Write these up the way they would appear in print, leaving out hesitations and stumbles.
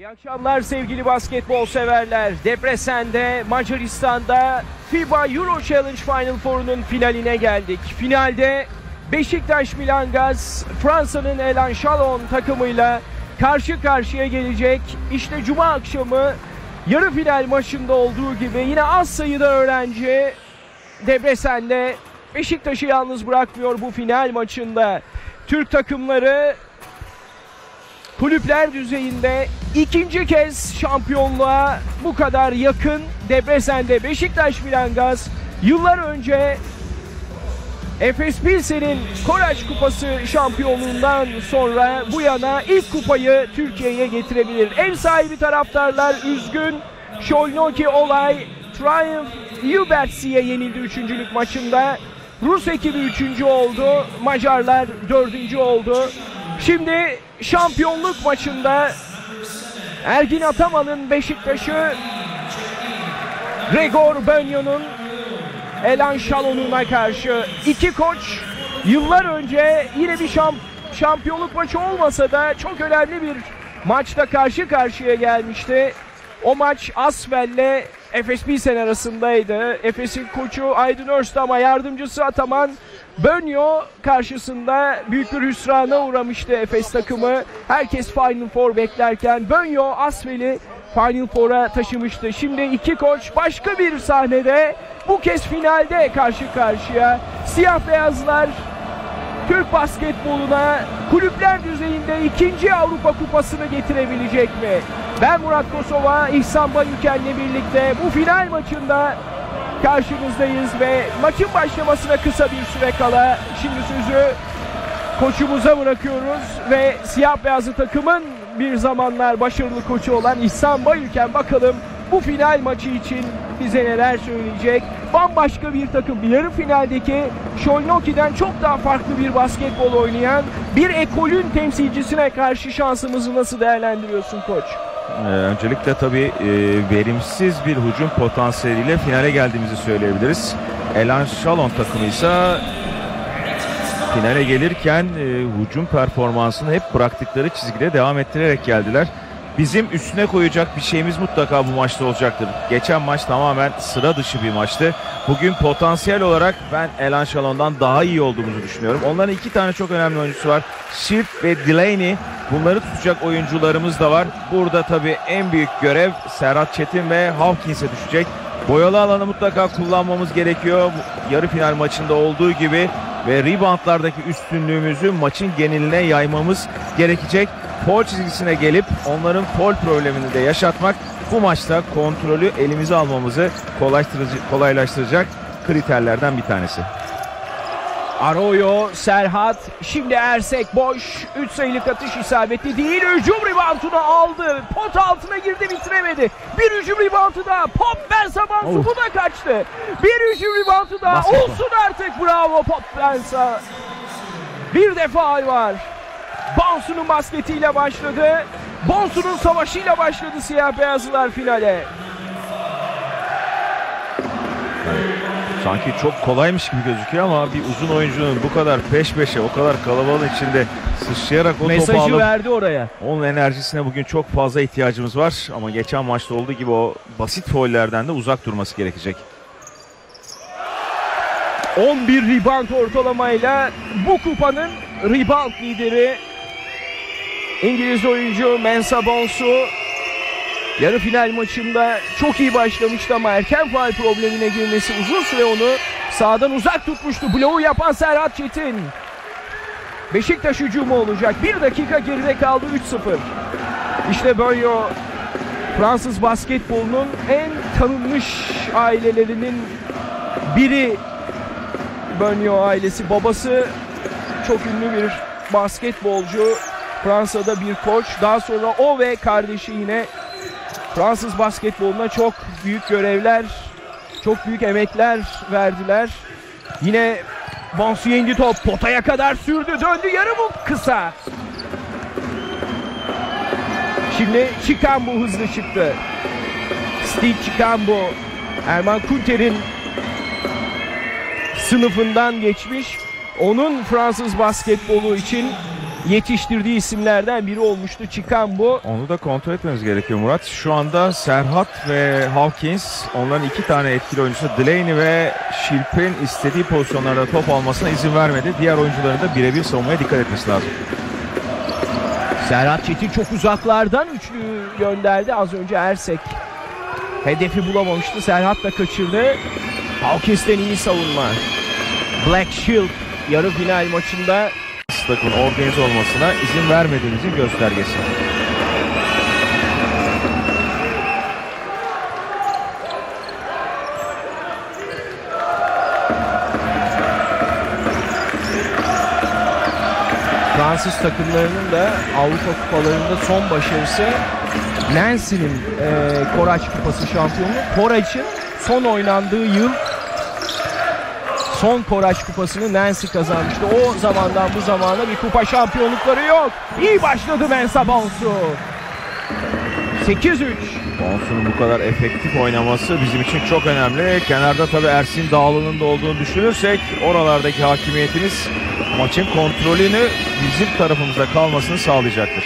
İyi akşamlar sevgili basketbol severler. Debrecen'de, Macaristan'da FIBA Euro Challenge Final Four'un finaline geldik. Finalde Beşiktaş Milangaz, Fransa'nın Elan Chalon takımıyla karşı karşıya gelecek. İşte Cuma akşamı yarı final maçında olduğu gibi yine az sayıda öğrenci Debrecen'de Beşiktaş'ı yalnız bırakmıyor bu final maçında. Türk takımları kulüpler düzeyinde ikinci kez şampiyonluğa bu kadar yakın. Debrecen'de Beşiktaş Milangaz yıllar önce Efes Pilsen'in Koraç Kupası şampiyonluğundan sonra bu yana ilk kupayı Türkiye'ye getirebilir. Ev sahibi taraftarlar üzgün. Szolnoki Olay Triumph Ljubaci'ye yenildi üçüncülük maçında. Rus ekibi 3. oldu. Macarlar 4. oldu. Şimdi şampiyonluk maçında Ergin Ataman'ın Beşiktaş'ı Gregor Bönyo'nun Elan Chalon'una karşı iki koç yıllar önce yine bir şampiyonluk maçı olmasa da çok önemli bir maçta karşı karşıya gelmişti. O maç Asfel'le Efes Pilsen arasındaydı. Efes'in koçu Aydın Örst ama yardımcısı Ataman Bönyo karşısında büyük bir hüsrana uğramıştı Efes takımı. Herkes Final Four beklerken Bönyo Asfel'i Final Four'a taşımıştı. Şimdi iki koç başka bir sahnede, bu kez finalde karşı karşıya. Siyah beyazlar Türk basketboluna kulüpler düzeyinde ikinci Avrupa Kupası'nı getirebilecek mi? Ben Murat Kosova, İhsan Bayülken'le birlikte bu final maçında karşınızdayız ve maçın başlamasına kısa bir süre kala şimdi sözü koçumuza bırakıyoruz ve siyah beyazlı takımın bir zamanlar başarılı koçu olan İhsan Bayülken bakalım bu final maçı için bize neler söyleyecek. Bambaşka bir takım, yarı finaldeki Szolnoki'den çok daha farklı bir basketbol oynayan bir ekolün temsilcisine karşı şansımızı nasıl değerlendiriyorsun koç? Öncelikle tabii verimsiz bir hücum potansiyeliyle finale geldiğimizi söyleyebiliriz. Elan Chalon takımıysa finale gelirken hücum performansını hep bıraktıkları çizgide devam ettirerek geldiler. Bizim üstüne koyacak bir şeyimiz mutlaka bu maçta olacaktır. Geçen maç tamamen sıra dışı bir maçtı. Bugün potansiyel olarak ben Elan Chalon'dan daha iyi olduğumuzu düşünüyorum. Onların iki tane çok önemli oyuncusu var. Shirt ve Delaney. Bunları tutacak oyuncularımız da var. Burada tabii en büyük görev Serhat Çetin ve Hawkins'e düşecek. Boyalı alanı mutlaka kullanmamız gerekiyor. Yarı final maçında olduğu gibi ve reboundlardaki üstünlüğümüzü maçın geneline yaymamız gerekecek. Foul çizgisine gelip onların foul problemini de yaşatmak bu maçta kontrolü elimize almamızı kolaylaştıracak kriterlerden bir tanesi. Arroyo, Serhat, şimdi Ersek boş, 3 sayılık atış isabetli değil, hücum reboundunu aldı, pot altına girdi bitiremedi, bir hücum reboundu daha, Pop Mensah Bonsu bu da kaçtı, bir hücum reboundu daha, olsun artık, bravo Pop Mensah, bir de faul var. Bonsu'nun basketiyle başladı, Bonsu'nun savaşıyla başladı siyah beyazlılar finale. Sanki çok kolaymış gibi gözüküyor ama bir uzun oyuncunun bu kadar peş peşe, o kadar kalabalığın içinde sıçrayarak o topu alıp verdi oraya. Onun enerjisine bugün çok fazla ihtiyacımız var ama geçen maçta olduğu gibi o basit faullerden de uzak durması gerekecek. 11 rebound ortalamayla bu kupanın rebound lideri İngiliz oyuncu Mensah Bonsu. Yarı final maçında çok iyi başlamıştı ama erken faul problemine girmesi uzun süre onu sahadan uzak tutmuştu. Bloğu yapan Serhat Çetin. Beşiktaş hücumu olacak. 1 dakika geride kaldı, 3-0. İşte Bönyo, Fransız basketbolunun en tanınmış ailelerinin biri. Bönyo ailesi, babası çok ünlü bir basketbolcu. Fransa'da bir koç. Daha sonra o ve kardeşi yine Fransız basketboluna çok büyük görevler, çok büyük emekler verdiler. Yine Bonsu yendi, top potaya kadar sürdü, döndü, yarı bu kısa. Şimdi Chikambu hızlı çıktı. Steve Chikambu, Erman Kunter'in sınıfından geçmiş. Onun Fransız basketbolu için yetiştirdiği isimlerden biri olmuştu Chikambu. Onu da kontrol etmemiz gerekiyor Murat. Şu anda Serhat ve Hawkins, onların iki tane etkili oyuncusu Delaney ve Şilp'in istediği pozisyonlarda top almasına izin vermedi. Diğer oyuncuların da birebir savunmaya dikkat etmesi lazım. Serhat Çetin çok uzaklardan üçlü gönderdi. Az önce Ersek hedefi bulamamıştı. Serhat da kaçırdı. Hawkins'ten iyi savunma. Black Shield yarı final maçında Takımın organize olmasına izin vermediğimizin göstergesi. Fransız takımlarının da Avrupa kupalarında son başarısı Nancy'nin Koraç Kupası şampiyonluğu. Koraç'ın son oynandığı yıl son Koraç Kupası'nı Nancy kazanmıştı. O zamandan bu zamana bir kupa şampiyonlukları yok. İyi başladı Mensah Bonsu. 8-3. Bonsu'nun bu kadar efektif oynaması bizim için çok önemli. Kenarda tabii Ersin Dağlı'nın da olduğunu düşünürsek oralardaki hakimiyetimiz maçın kontrolünü bizim tarafımızda kalmasını sağlayacaktır.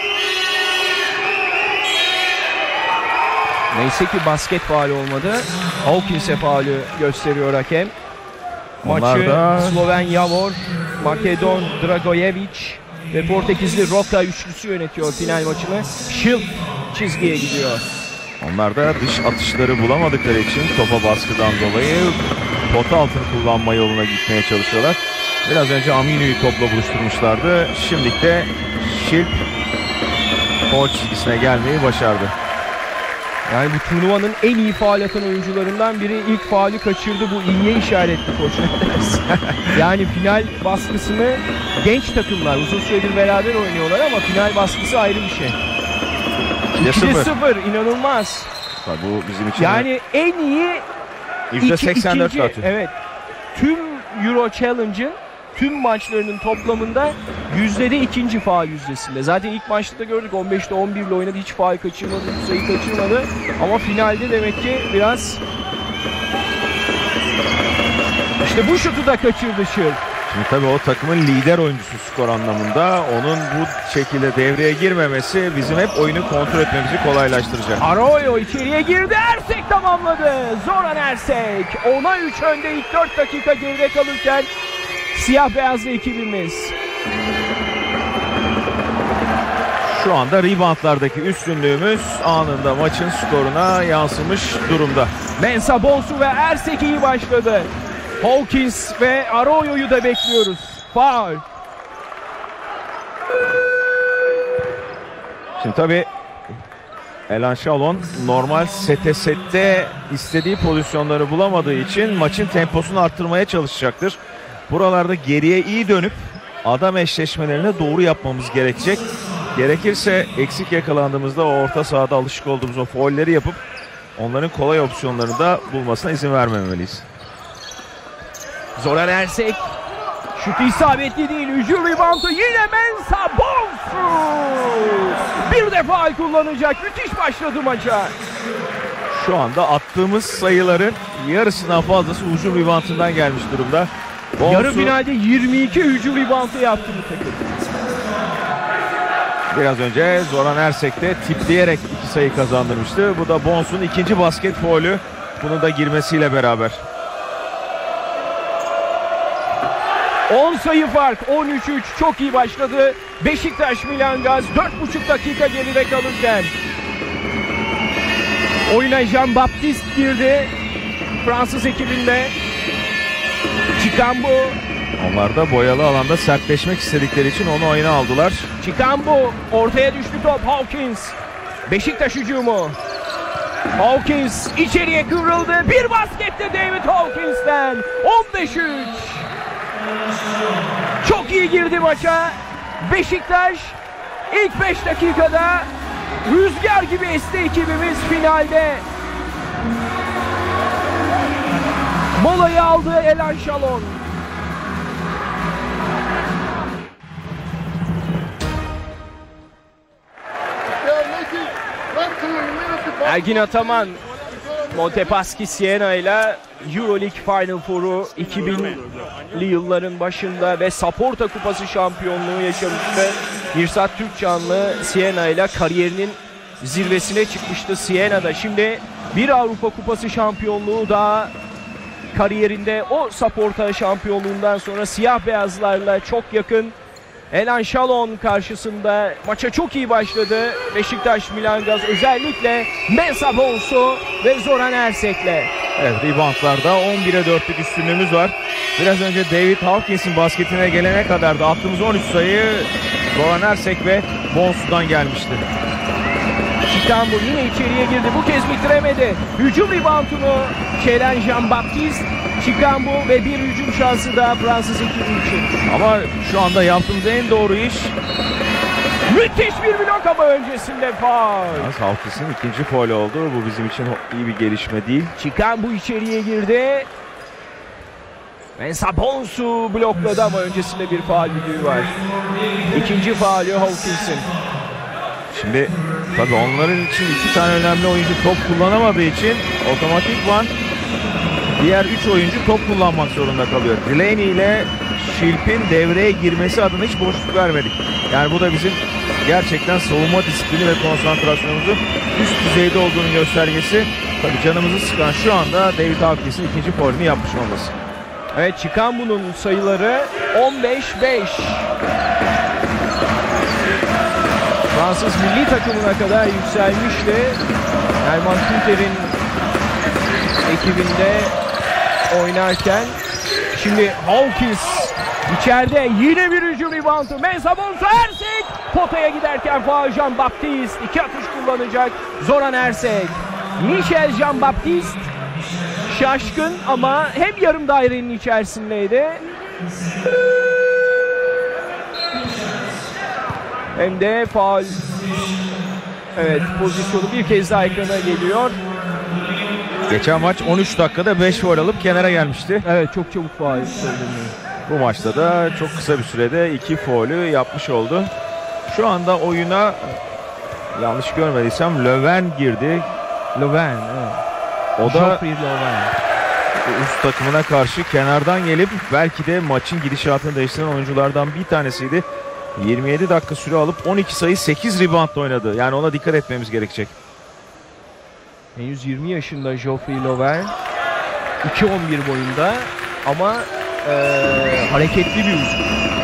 Neyse ki basket faali olmadı. Hawkins'e faali gösteriyor hakem. Maçı Sloven Javor, Makedon Dragojevic ve Portekizli Roka üçlüsü yönetiyor final maçını. Shield çizgiye gidiyor. Onlar da dış atışları bulamadıkları için topa baskıdan dolayı pota altını kullanma yoluna gitmeye çalışıyorlar. Biraz önce Aminu'yu topla buluşturmuşlardı. Şimdi de Shield gol çizgisine gelmeyi başardı. Yani bu turnuvanın en iyi faal atan oyuncularından biri ilk faali kaçırdı. Bu iyiye işaretli koç. Yani final baskısını genç takımlar uzun süredir beraber oynuyorlar ama final baskısı ayrı bir şey. 2-0 inanılmaz. Bu bizim için yani en iyi %84 atıyor. Evet. Tüm Euro Challenge'ın tüm maçlarının toplamında yüzdede ikinci faal yüzdesinde. Zaten ilk maçta da gördük 15'te 11 ile oynadı. Hiç faal kaçırmadı, sayı kaçırmadı. Ama finalde demek ki biraz işte bu şutu da kaçırdı Shield. Şimdi tabii o takımın lider oyuncusu skor anlamında. Onun bu şekilde devreye girmemesi bizim hep oyunu kontrol etmemizi kolaylaştıracak. Arroyo içeriye girdi. Ersek tamamladı. Zoran Ersek. 10'a 3 önde ilk 4 dakika geride kalırken siyah beyazlı ekibimiz. Şu anda reboundlardaki üstünlüğümüz anında maçın skoruna yansımış durumda. Mensah Bonsu ve Ersek iyi başladı. Hawkins ve Arroyo'yu da bekliyoruz. Faul. Şimdi tabii Elan Şalon normal sette istediği pozisyonları bulamadığı için maçın temposunu arttırmaya çalışacaktır. Buralarda geriye iyi dönüp adam eşleşmelerini doğru yapmamız gerekecek. Gerekirse eksik yakalandığımızda o orta sahada alışık olduğumuz o faulleri yapıp onların kolay opsiyonlarını da bulmasına izin vermemeliyiz. Zoran Ersek. Şutu isabetli değil. Hücum reboundu yine Mensah Bonsu. Bir de faul kullanacak. Müthiş başladı maça. Şu anda attığımız sayıların yarısından fazlası hücum reboundundan gelmiş durumda. Bonsu, yarı finalde 22 hücum reboundu yaptı bu takım. Biraz önce Zoran Ersek de tipleyerek 2 sayı kazandırmıştı. Bu da Bonsu'nun ikinci basket faulü. Bunun da girmesiyle beraber. 10 sayı fark. 13-3 çok iyi başladı. Beşiktaş Milan Gaz 4,5 dakika geride kalırken. Oyuna Jean-Baptiste girdi. Fransız ekibinde. Chikambu. Onlar da boyalı alanda sertleşmek istedikleri için onu oyuna aldılar. Chikambu ortaya düştü top. Hawkins. Beşiktaş hücumu. Hawkins içeriye kıvrıldı. Bir baskette David Hawkins'ten. 15-3. Çok iyi girdi maça. Beşiktaş ilk 5 dakikada rüzgar gibi esti ekibimiz finalde. Molayı aldı Elan Şalon. Ergin Ataman Montepaschi Siena ile Euroleague Final Four'u 2000'li yılların başında ve Saporta Kupası şampiyonluğu yaşamıştı. Mirsat Türkcanlı Siena ile kariyerinin zirvesine çıkmıştı Siena'da. Şimdi bir Avrupa Kupası şampiyonluğu daha kariyerinde, o Saporta şampiyonluğundan sonra siyah beyazlarla çok yakın. Elan Şalon karşısında maça çok iyi başladı Beşiktaş Milangaz, özellikle Mensa Bonsu ve Zoran Ersek'le. Evet, reboundlarda 11'e 4'lük üstünlüğümüz var. Biraz önce David Hawkins'in basketine gelene kadar da attığımız 13 sayı Zoran Ersek ve Bonsu'dan gelmişti. Chikambu yine içeriye girdi, bu kez bitiremedi. Hücum reboundunu Kelen Jean-Baptiste, Chikambu ve bir hücum şansı daha Fransız ekibi için. Ama şu anda yaptığımız en doğru iş. Müthiş bir blok ama öncesinde faul. Hawkins'in ikinci faul oldu. Bu bizim için iyi bir gelişme değil. Chikambu içeriye girdi. Mensa Bonsu blokladı ama öncesinde bir faul düdüğü var. İkinci faulü Hawkins'in. Şimdi tabii onların için iki tane önemli oyuncu top kullanamadığı için otomatikman diğer 3 oyuncu top kullanmak zorunda kalıyor. Delaney ile Şilp'in devreye girmesi adına hiç boşluk vermedik. Yani bu da bizim gerçekten savunma disiplini ve konsantrasyonumuzun üst düzeyde olduğunun göstergesi. Tabii canımızı sıkan şu anda David Hawkins'in ikinci faulünü yapmış olması. Evet, Chikambu'nun sayıları 15-5. Fransız milli takımına kadar yükselmişti. Herman Kunter'in ekibinde oynarken. Şimdi Hawkins içeride, yine bir hücum reboundu. Mensa Bonsu, Ersek potaya giderken faul. Jean-Baptiste 2 atış kullanacak. Zoran Ersek. Michel Jean-Baptiste şaşkın ama hem yarım dairenin içerisindeydi hem de faul. Evet, pozisyonu bir kez daha ekrana geliyor. Geçen maç 13 dakikada 5 faul alıp kenara gelmişti. Evet, çok çabuk faul. Bu maçta da çok kısa bir sürede 2 faulü yapmış oldu. Şu anda oyuna, yanlış görmediysem, Löwen girdi. Löwen, evet. O da Geoffrey Löwen. üst takımına karşı kenardan gelip belki de maçın gidişatını değiştiren oyunculardan bir tanesiydi. 27 dakika süre alıp 12 sayı 8 reboundla oynadı. Yani ona dikkat etmemiz gerekecek. Henüz 20 yaşında Geoffrey Löwen. 2.11 boyunda ama hareketli bir uzun.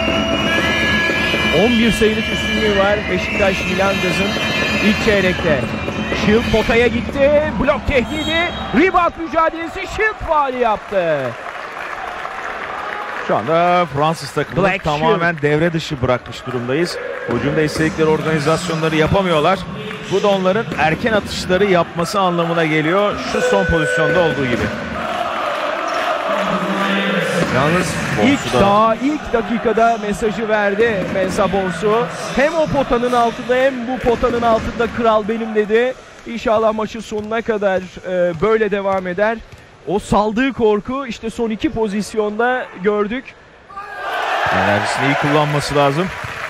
11 sayılık üstünlüğü var Beşiktaş Milangaz'ın ilk çeyrekte. Shield potaya gitti. Blok tehdidi. Rebound mücadelesi. Shield faali yaptı. Şu anda Fransız takımını Black tamamen devre dışı bırakmış durumdayız. Hücumda istedikleri organizasyonları yapamıyorlar. Bu da onların erken atışları yapması anlamına geliyor. Şu son pozisyonda olduğu gibi. Yalnız ilk dakikada mesajı verdi Mensa Bonsu. Hem o potanın altında hem bu potanın altında kral benim dedi. İnşallah maçın sonuna kadar böyle devam eder. O saldığı korku işte son 2 pozisyonda gördük. Enerjisini iyi kullanması lazım.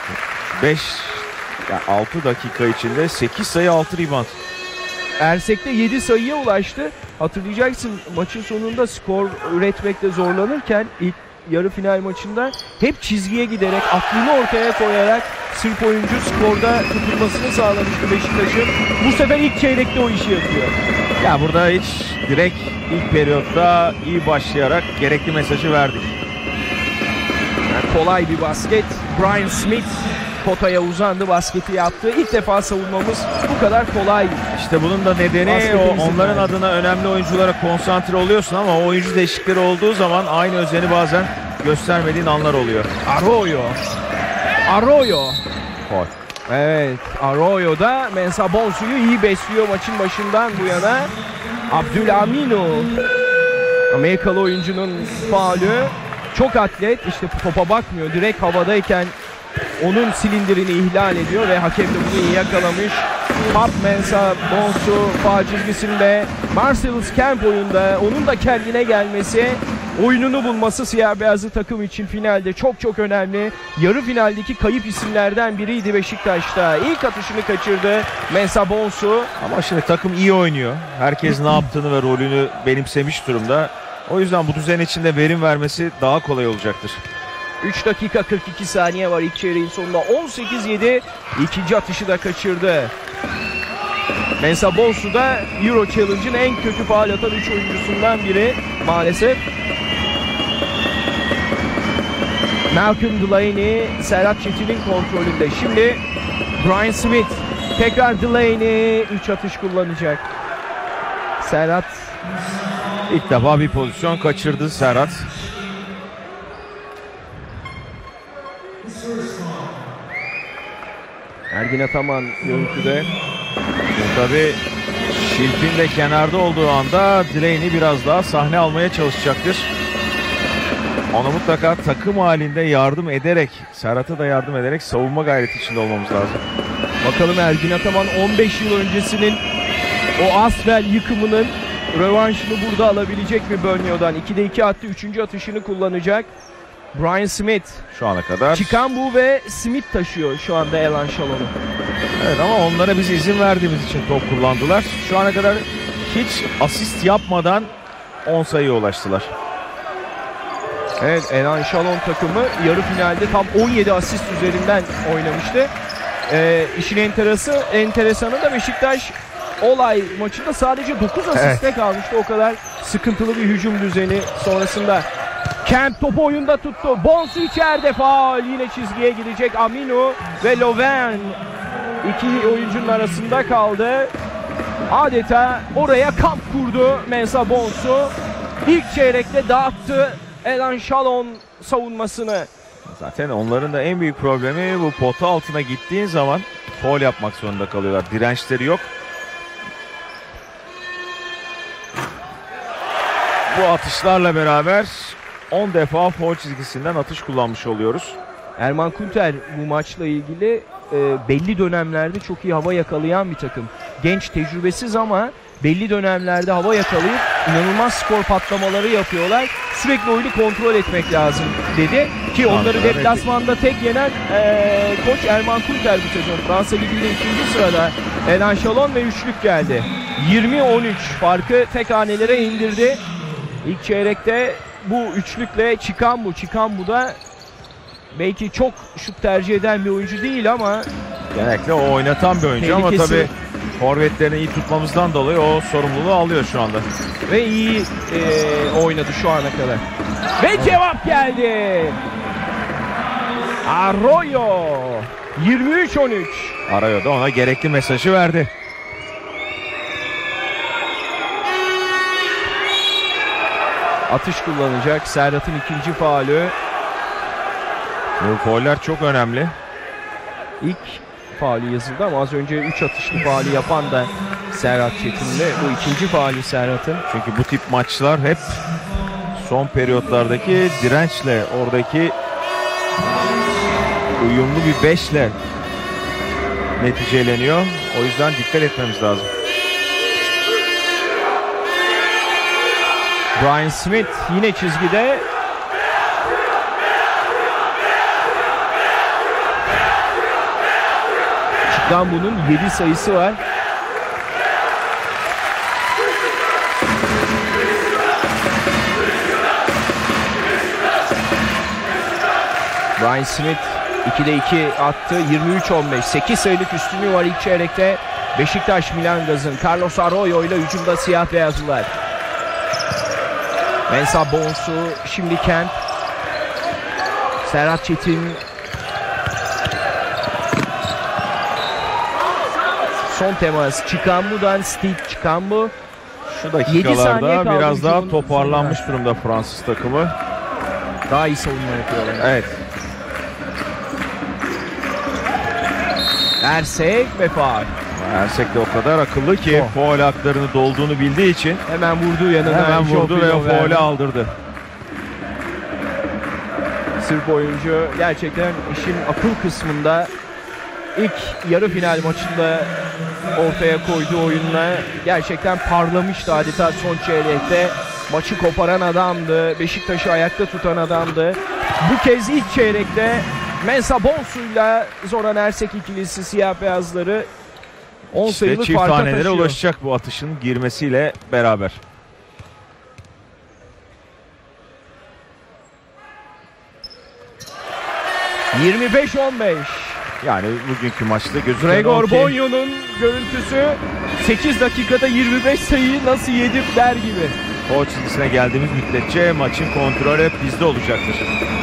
6 dakika içinde 8 sayı 6 rebound. Ersek'te 7 sayıya ulaştı. Hatırlayacaksın, maçın sonunda skor üretmekte zorlanırken ilk yarı final maçında hep çizgiye giderek, aklını ortaya koyarak Sırp oyuncu skorda tutulmasını sağlamıştı Beşiktaş'ın. Bu sefer ilk çeyrekte o işi yapıyor. Ya burada hiç direkt ilk periyotta iyi başlayarak gerekli mesajı verdik. Yani kolay bir basket. Brian Smith potaya uzandı, basketi yaptı. İlk defa savunmamız bu kadar kolay. İşte bunun da nedeni onların adına önemli oyunculara konsantre oluyorsun ama o oyuncu değişiklikleri olduğu zaman aynı özeni bazen göstermediğin anlar oluyor. Arroyo. Faul. Evet, Arroyo da Mensa Bonsu'yu iyi besliyor maçın başından bu yana. Abdülamino, Amerikalı oyuncunun faulü. Çok atlet, işte topa bakmıyor, direkt havadayken onun silindirini ihlal ediyor ve hakem de bunu iyi yakalamış. Top Mensa Bonsu faul çizgisinde. Marcellus Camp oyunda, onun da kendine gelmesi oyununu bulması siyah beyazlı takım için finalde çok çok önemli. Yarı finaldeki kayıp isimlerden biriydi Beşiktaş'ta. İlk atışını kaçırdı Mensah Bonsu. Ama şimdi takım iyi oynuyor. Herkes ne yaptığını ve rolünü benimsemiş durumda. O yüzden bu düzen içinde verim vermesi daha kolay olacaktır. 3 dakika 42 saniye var ilk çeyreğin sonunda. 18-7 ikinci atışı da kaçırdı. Mensah Bonsu da Euro Challenge'ın en kötü faal atan 3 oyuncusundan biri maalesef. Malcolm Delaney, Serhat Çetin'in kontrolünde. Şimdi Brian Smith, tekrar Delaney 3 atış kullanacak. Serhat İlk defa bir pozisyon kaçırdı Serhat. Ergin Ataman görüntüde. Tabii Şilp'in de kenarda olduğu anda Delaney biraz daha sahne almaya çalışacaktır. Ona mutlaka takım halinde yardım ederek, Serhat'a da yardım ederek savunma gayreti içinde olmamız lazım. Bakalım Ergin Ataman 15 yıl öncesinin o Asvel yıkımının rövanşını burada alabilecek mi Burnley'den? 2'de 2 attı. 3. atışını kullanacak. Brian Smith. Şu ana kadar. Chikambu ve Smith taşıyor şu anda Elan Shalon'u. Evet ama onlara biz izin verdiğimiz için top kullandılar. Şu ana kadar hiç asist yapmadan 10 sayıya ulaştılar. Evet, Elan Shalon takımı yarı finalde tam 17 asist üzerinden oynamıştı. İşin enteresanı da Beşiktaş olay maçında sadece 9 asiste kalmıştı. O kadar sıkıntılı bir hücum düzeni sonrasında. Kent topu oyunda tuttu. Bonsu içeride, faul. Yine çizgiye girecek Aminu ve Loven. İki oyuncunun arasında kaldı. Adeta oraya kamp kurdu Mensah Bonsu. İlk çeyrekte dağıttı Elan Shalon savunmasını. Zaten onların da en büyük problemi bu pota altına gittiğin zaman faul yapmak zorunda kalıyorlar. Dirençleri yok. Bu atışlarla beraber 10 defa faul çizgisinden atış kullanmış oluyoruz. Erman Kunter bu maçla ilgili belli dönemlerde çok iyi hava yakalayan bir takım. Genç, tecrübesiz ama belli dönemlerde hava yakalayıp inanılmaz skor patlamaları yapıyorlar. Sürekli oyunu kontrol etmek lazım dedi. Ki onları deplasmanda tek yenen koç Erman Kunter bu sezon. Fransa Ligi'nde 2. sırada Elan Shalon ve üçlük geldi. 20-13 farkı tek hanelere indirdi. İlk çeyrekte bu üçlükle Chikambu da belki çok şut tercih eden bir oyuncu değil ama genellikle o oynatan bir oyuncu ama tabii forvetlerini iyi tutmamızdan dolayı o sorumluluğu alıyor şu anda. Ve iyi oynadı şu ana kadar. Ve cevap geldi. Arroyo 23-13. Arroyo da ona gerekli mesajı verdi. Atış kullanacak. Serhat'ın ikinci faulü. Bu fauller çok önemli. İlk faulü yazıldı ama az önce 3 atışlı faulü yapan da Serhat Çetin'le. Bu ikinci faulü Serhat'ın. Çünkü bu tip maçlar hep son periyotlardaki dirençle, oradaki uyumlu bir beşle neticeleniyor. O yüzden dikkat etmemiz lazım. Brian Smith yine çizgide. Chikambu'nun 7 sayısı var. Brian Smith 2'de 2 attı. 23-15. 8 sayılık üstünlüğü var ilk çeyrekte. Beşiktaş Milan Gaz'ın. Carlos Arroyo ile hücumda siyah beyazlılar. Mensah Bonsu, şimdi Kent. Serhat Çetin. Son temas Chikambu'dan, Steve Chikambu. Şu dakikalarda biraz daha toparlanmış durumda Fransız takımı. Daha iyi savunma yapıyorlar. Evet. Ersek ve faul. Ersek de o kadar akıllı ki faul haklarını dolduğunu bildiği için hemen vurdu yanına. Hemen vurdu ve o faulü aldırdı. Sırp oyuncu gerçekten işin akıl kısmında ilk yarı final maçında ortaya koyduğu oyunla gerçekten parlamıştı adeta son çeyrekte. maçı koparan adamdı. Beşiktaş'ı ayakta tutan adamdı. Bu kez ilk çeyrekte Mensah Bonsu'yla Zoran Ersek ikilisi siyah beyazları 10 sayılık çift farka hanelere taşıyor. ulaşacak bu atışın girmesiyle beraber. ...25-15. Yani bugünkü maçta gözüken Gregor o ki Bonyo'nun görüntüsü 8 dakikada 25 sayıyı nasıl yedim der gibi. o çizgisine geldiğimiz müddetçe maçın kontrolü hep bizde olacaktır.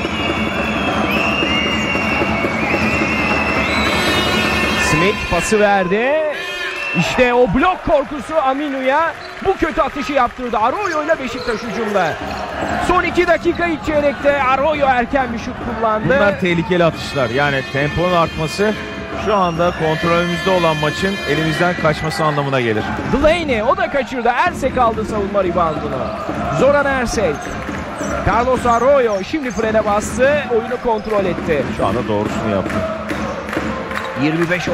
Smith pası verdi. İşte o blok korkusu Aminu'ya bu kötü atışı yaptırdı. Arroyo ile Beşiktaş hücumda. Son 2 dakika ilk çeyrekte Arroyo erken bir şut kullandı. Bunlar tehlikeli atışlar. Yani temponun artması şu anda kontrolümüzde olan maçın elimizden kaçması anlamına gelir. Delaney o da kaçırdı. Ersek aldı savunma reboundunu. Zoran Ersek. Carlos Arroyo şimdi frene bastı. Oyunu kontrol etti. Şu anda doğrusunu yaptı. 25-15.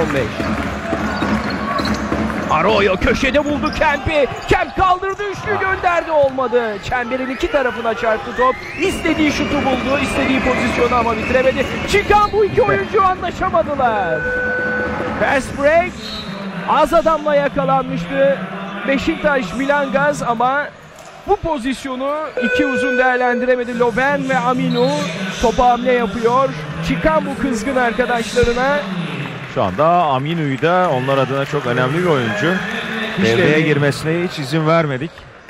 Arroyo köşede buldu Kemp'i. Kemp kaldırdı, üçlü gönderdi, olmadı. Çemberin iki tarafına çarptı top. İstediği şutu buldu, istediği pozisyonu ama bitiremedi. Çıkan bu iki oyuncu anlaşamadılar. Fast break. Az adamla yakalanmıştı Beşiktaş Milangaz ama bu pozisyonu iki uzun değerlendiremedi. Loven ve Aminu topa hamle yapıyor. Çıkan bu kızgın arkadaşlarına. Şu anda Aminu'yu da onlar adına çok önemli bir oyuncu. Devreye girmesine hiç izin vermedik.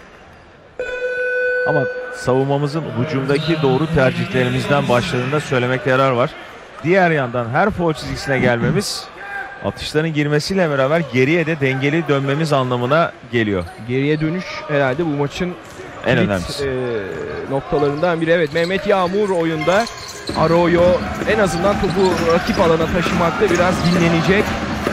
Ama savunmamızın hücumdaki doğru tercihlerimizden başladığında söylemekte yarar var. Diğer yandan her foul çizgisine gelmemiz atışların girmesiyle beraber geriye de dengeli dönmemiz anlamına geliyor. Geriye dönüş herhalde bu maçın En kilit, önemlisi. noktalarından biri. Evet, Mehmet Yağmur oyunda. Arroyo en azından topu rakip alana taşımakta biraz dinlenecek.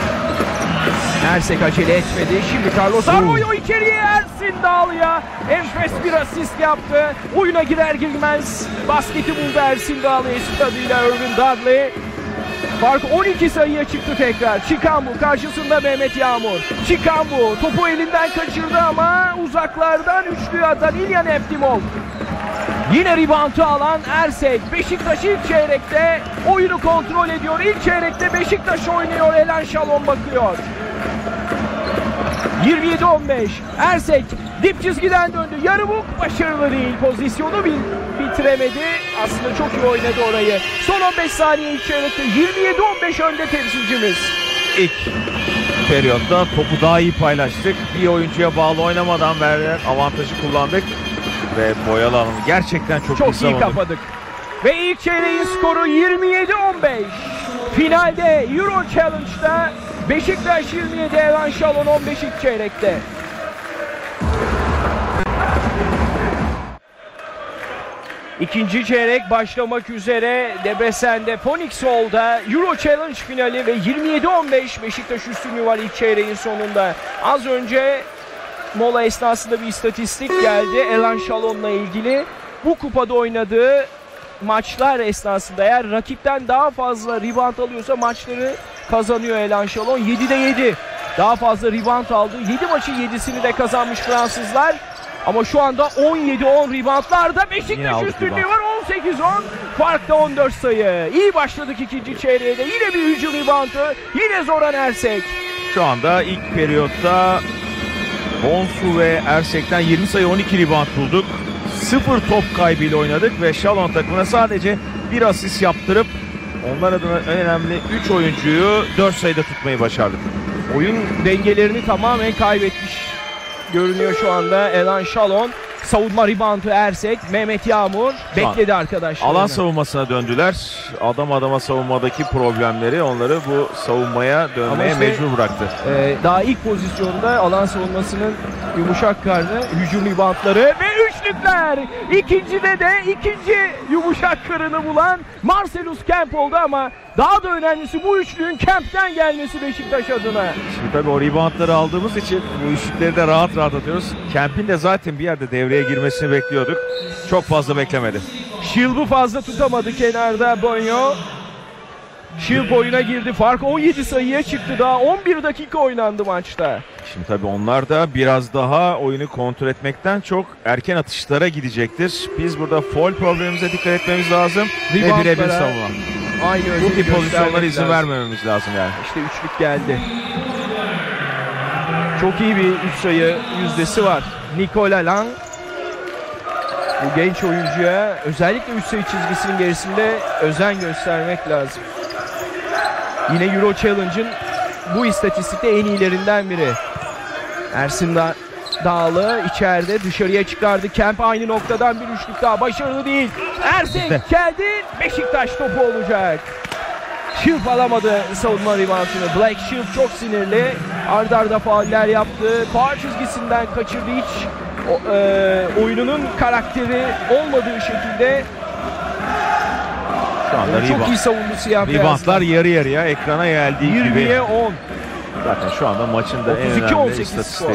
Ersek acele etmedi. Şimdi Carlos Arroyo içeriye, Ersin Dağlı'ya enfes bir asist yaptı. Oyuna girer girmez basketi buldu Ersin Dağlı eski adıyla Irvin Dudley. Fark 12 sayıya çıktı tekrar. Chikambu karşısında Mehmet Yağmur. Chikambu topu elinden kaçırdı ama uzaklardan üçlü atan İlyan Eftimov. Yine reboundu alan Ersek. Beşiktaş ilk çeyrekte oyunu kontrol ediyor. İlk çeyrekte Beşiktaş oynuyor. Elan Şalom bakıyor. 27-15. Ersek dip çizgiden döndü. Yarımuk başarılı değil. Pozisyonu bitiremedi. Aslında çok iyi oynadı orayı. Son 15 saniye ilk çeyrekte 27-15 önde temsilcimiz. İlk periyotta topu daha iyi paylaştık. Bir oyuncuya bağlı oynamadan verilen avantajı kullandık. Ve boyalı alanı gerçekten çok iyi kapadık. Ve ilk çeyreğin skoru 27-15. Finalde Euro Challenge'da Beşiktaş 27, Elan Şalon 15 ilk çeyrekte. İkinci çeyrek başlamak üzere. Debrecen'de Phoenix Hall'da Euro Challenge finali ve 27-15 Beşiktaş üstünlüğü var ilk çeyreğin sonunda. Az önce mola esnasında bir istatistik geldi Elan Şalon'la ilgili. Bu kupada oynadığı maçlar esnasında eğer rakipten daha fazla rebound alıyorsa maçları kazanıyor Elan Şalon. 7'de 7 daha fazla rebound aldı. 7 maçın 7'sini de kazanmış Fransızlar. Ama şu anda 17-10 reboundlarda Beşiktaş üstünlüğü var. 18-10 farkta 14 sayı. İyi başladık ikinci çeyreğe de. Yine bir hücum reboundu. Yine Zoran Ersek. Şu anda ilk periyotta Bonsu ve Ersek'ten 20 sayı 12 rebound bulduk. 0 top kaybıyla oynadık ve Şalon takımına sadece bir asist yaptırıp onlar adına en önemli 3 oyuncuyu 4 sayıda tutmayı başardık. Oyun dengelerini tamamen kaybetmiş görünüyor şu anda Elan Şalon. Savunma reboundu Ersek, Mehmet Yağmur bekledi arkadaşlar. Alan savunmasına döndüler. Adam adama savunmadaki problemleri onları bu savunmaya dönmeye mecbur bıraktı. Daha ilk pozisyonda alan savunmasının yumuşak karnı, hücum reboundları ve üçlükler. İkincide de ikinci yumuşak karını bulan Marcellus Kemp oldu ama daha da önemlisi bu üçlüğün Kemp'ten gelmesi Beşiktaş adına. Şimdi tabii o reboundları aldığımız için bu üçlükleri de rahat rahat atıyoruz. Kemp'in de zaten bir yerde devreye girmesini bekliyorduk. Çok fazla beklemedi. Shield'u fazla tutamadı kenarda Bonyo. Shield oyuna girdi. Fark 17 sayıya çıktı. Daha 11 dakika oynandı maçta. Şimdi tabii onlar da biraz daha oyunu kontrol etmekten çok erken atışlara gidecektir. Biz burada foul problemimize dikkat etmemiz lazım. Ve birebir savunma. Aynı Bu tip pozisyonlara izin vermememiz lazım yani. İşte üçlük geldi. Çok iyi bir 3 sayı yüzdesi var. Nicola Lang. Bu genç oyuncuya özellikle 3 sayı çizgisinin gerisinde özen göstermek lazım. Yine Euro Challenge'ın bu istatistikte en iyilerinden biri. Ersin Dağlı içeride, dışarıya çıkardı. Kemp aynı noktadan bir üçlük daha, başarılı değil. Ersin geldi, Beşiktaş topu olacak. Shield alamadı savunma reboundını. Black Shield çok sinirli. Arda arda fauller yaptı. Faul çizgisinden kaçırdı. Hiç oyununun karakteri olmadığı şekilde şu anda çok iyi savundu siyah beyazlar. Reboundlar yarı yarıya ekrana geldiği gibi. 20'ye 10. Zaten şu anda maçın da en önemli istatistiği.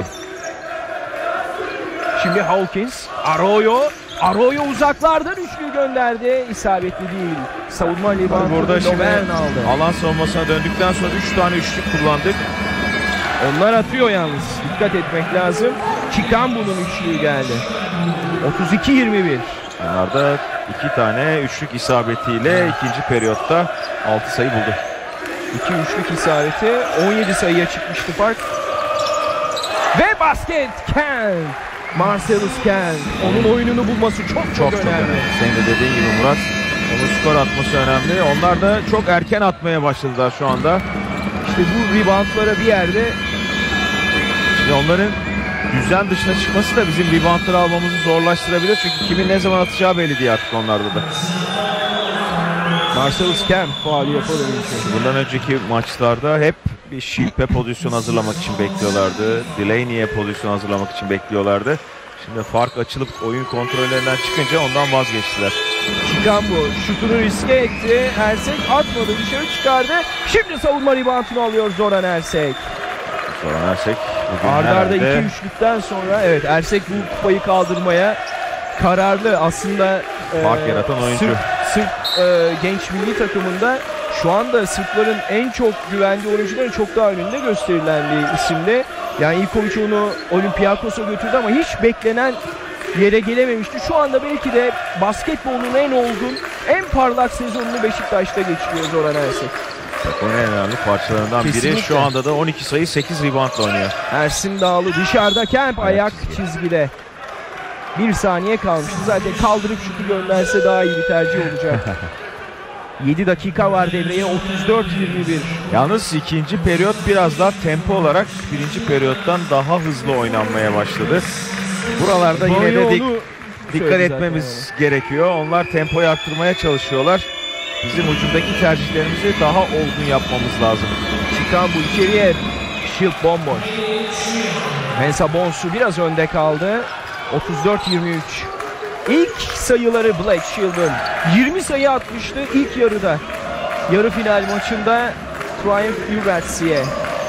Şimdi Hawkins, Arroyo uzaklardan üçlü gönderdi. İsabetli değil. Savunma reboundu burada şimdi aldı. Alan savunmasına döndükten sonra 3 tane üçlük kullandık. Onlar atıyor yalnız. Dikkat etmek lazım. Çıkan bunun üçlüğü geldi. 32-21. Onlar da 2 tane üçlük isabetiyle ikinci periyotta 6 sayı buldu. 2 üçlük isabeti 17 sayıya çıkmıştı fark. Ve basket Kent. Marcellus Kent. Onun oyununu bulması çok önemli. Senin de dediğin gibi Murat. Onun skor atması önemli. Onlar da çok erken atmaya başladılar şu anda. İşte bu reboundlara bir yerde şimdi onların düzen dışına çıkması da bizim reboundları almamızı zorlaştırabilir. Çünkü kimin ne zaman atacağı belli değil artık onlarda da. Marcellus Kemp faali yapalım. Bundan önceki maçlarda hep bir Shilp'e pozisyon hazırlamak için bekliyorlardı. Delaney'e pozisyon hazırlamak için bekliyorlardı. Şimdi fark açılıp oyun kontrollerinden çıkınca ondan vazgeçtiler. Çıkan bu. Şutunu riske etti. Ersek atmadı. Dışarı çıkardı. Şimdi savunma reboundunu alıyor Zoran Ersek. Zoran Ersek arda 2 üçlükten sonra evet Ersek bu kupayı kaldırmaya kararlı. Aslında fark yaratan oyuncu. Sırp genç milli takımında şu anda Sırpların en çok güvendiği oyuncuların çok daha önünde gösterilen bir isimde. Yani Ivkovic onu Olympiakos'a götürdü ama hiç beklenen yere gelememişti. Şu anda belki de basketbolun en olgun, en parlak sezonunu Beşiktaş'ta geçiriyor Zoran Ersek. Takımın en önemli parçalarından kesinlikle biri. Şu anda da 12 sayı 8 reboundla oynuyor. Ersin Dağlı dışarıda, Kemp ayak çizgide. 1 saniye kalmıştı. Zaten kaldırıp şutu gönderse daha iyi bir tercih olacak. 7 dakika var devreye, 34-21. Yalnız ikinci periyot biraz daha tempo olarak birinci periyottan daha hızlı oynanmaya başladı. Buralarda yine de dikkat etmemiz gerekiyor. Onlar tempoyu arttırmaya çalışıyorlar. Bizim hücumdaki tercihlerimizi daha olgun yapmamız lazım. Çıkan bu içeriye. Shield bomboş. Mensa Bonsu biraz önde kaldı. 34-23. İlk sayıları Black Shield'ın. 20 sayı atmıştı ilk yarıda. Yarı final maçında Triumph Ubertsi'ye.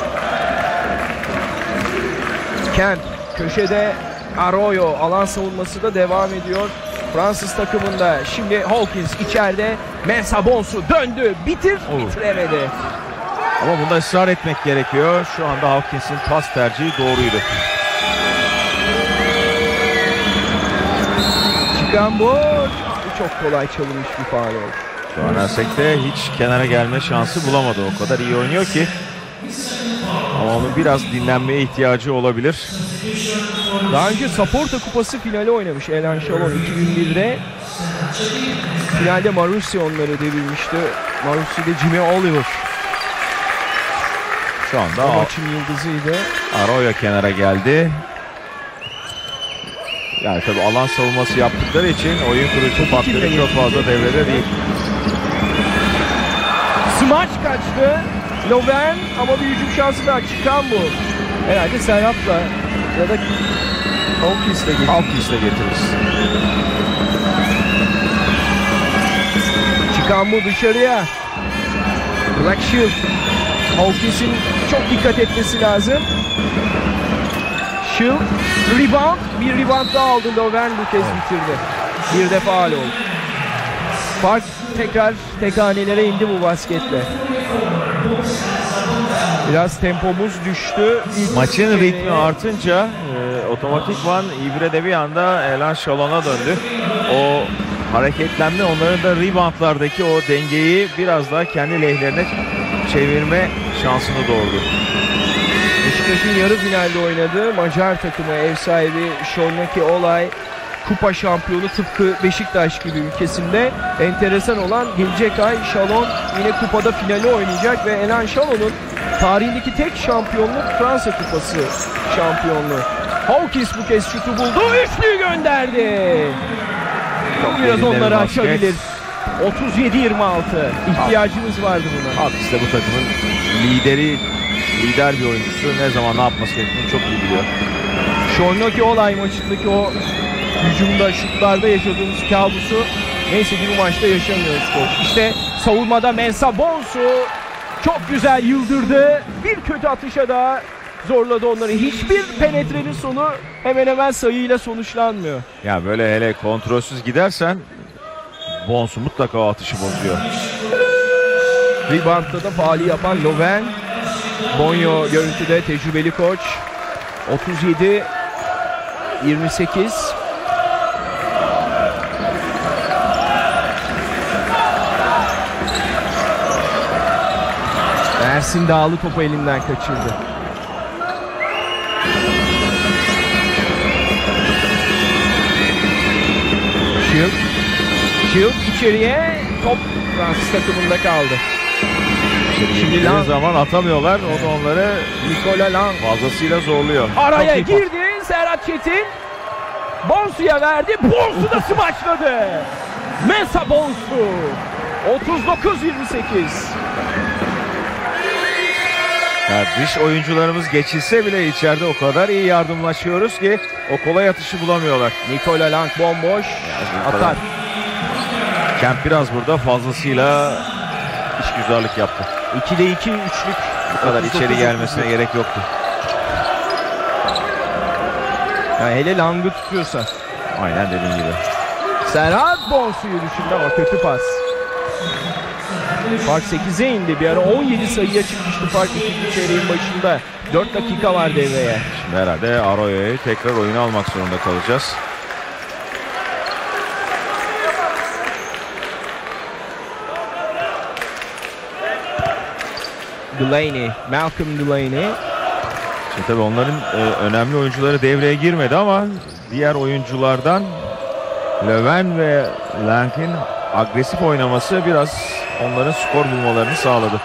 Kent köşede, Arroyo alan savunması da devam ediyor. Fransız takımında şimdi Hawkins içeride. Mensa Bonsu döndü. Bitiremedi. Ama bunda ısrar etmek gerekiyor. Şu anda Hawkins'in pas tercihi doğruydu. Çıkan bu çok kolay çalınmış bir faul oldu. Zoran Ersek de hiç kenara gelme şansı bulamadı. O kadar iyi oynuyor ki. Ama onun biraz dinlenmeye ihtiyacı olabilir. Daha önce Saporta Kupası finali oynamış Elan Şalon 2001'de. Finalde Marussia onları devirmişti. Marussia'da Jimmy Oliver. Şu anda o maçın yıldızıydı. Arroyo kenara geldi. Yani tabi alan savunması yaptıkları için oyun kurucu faktörü çok fazla devrede değil. Smaç kaçtı. Lovern ama bir hücum şansı daha. Çıkan bu. Herhalde Serhat'la ya da Hawkins'le getiririz. Çıkan bu dışarıya. Black Shield. Hawkins'in çok dikkat etmesi lazım. Shield. Rebound. Bir rebound daha aldı. Lovern bu kez bitirdi. Bir defa faul oldu. Fark tekrar tek hanelere indi bu basketle. Biraz tempomuz düştü. Maçın ritmi artınca otomatikman İbre bir anda Elan Chalon'a döndü. O hareketlenme onların da reboundlardaki o dengeyi biraz daha kendi lehlerine çevirme şansını doğurdu. Beşiktaş'ın yarı finalde oynadığı Macar takımı ev sahibi Szolnoki Olay kupa şampiyonu, tıpkı Beşiktaş gibi ülkesinde. Enteresan olan, gelecek ay Chalon yine kupada finali oynayacak ve Elan Chalon'un tarihindeki tek şampiyonluk Fransa Kupası şampiyonluğu. Hawkins bu kez şutu buldu, üçlüyü gönderdi. Biraz onları açabilir. 37-26. İhtiyacımız vardı buna. Hawkins de bu takımın lider bir oyuncusu. Ne zaman ne yapması gerektiğini çok iyi biliyor. Szolnoki Olay maçındaki o hücumda, şutlarda yaşadığımız kabusu neyse ki bu maçta yaşamıyoruz koç. İşte savunmada Mensah Bonsu çok güzel yıldırdı. Bir kötü atışa daha zorladı onları. Hiçbir penetrenin sonu hemen hemen sayıyla sonuçlanmıyor. Ya böyle hele kontrolsüz gidersen Bonsu mutlaka o atışı bozuyor. Rebound'da da faali yapan Löwen. Bonyo görüntüde, tecrübeli koç. 37-28. Ersin Dağlı topu elinden kaçırdı. Shield içeriye, top Fransız takımında kaldı. Şimdi zaman atamıyorlar. O da onları Nicolas Lang fazlasıyla zorluyor. araya girdi. Serhat Çetin Bonsu'ya verdi. Bonsu da smaçladı. Mensah Bonsu 39-28. Ya dış oyuncularımız geçilse bile içeride o kadar iyi yardımlaşıyoruz ki o kolay atışı bulamıyorlar. Nicolas Lang bomboş atar. Kemp biraz burada fazlasıyla işgüzarlık yaptı. 2'de 2 üçlük. Bu kadar içeri gelmesine gerek yoktu. Yani hele Lang'ı tutuyorsa. Aynen dediğin gibi. Serhat Bonsu'yu düşündü ama kötü pas. Fark 8'e indi. Bir ara 17 sayıya çıkmıştı fark ikinci çeyreğin başında. 4 dakika var devreye. Şimdi herhalde Arroyo'yu tekrar oyuna almak zorunda kalacağız. Delaney, Malcolm Delaney. Şimdi tabii onların önemli oyuncuları devreye girmedi ama diğer oyunculardan Löwen ve Lang'in agresif oynaması biraz onların skor bulmalarını sağladı.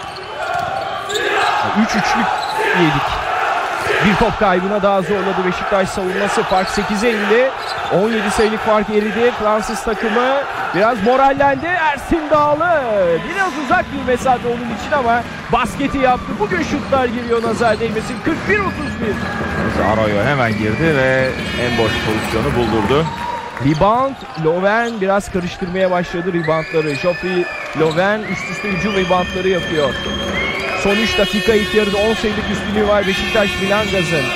3 üçlük yedik. Bir top kaybına daha zorladı Beşiktaş savunması. Fark 8'e indi. 17 sayılık fark eridi. Fransız takımı biraz morallendi. Ersin Dağlı biraz uzak bir mesafe onun için ama basketi yaptı. Bugün şutlar giriyor nazar değmesin. 41-31. Arroyo hemen girdi ve en boş pozisyonu buldurdu. Rebound, Löwen biraz karıştırmaya başladı reboundları. Geoffrey Löwen üst üste hücum reboundları yapıyor. Son 3 dakika ilk yarıda 10 sayılık üstünlüğü var Beşiktaş Milangaz'ın.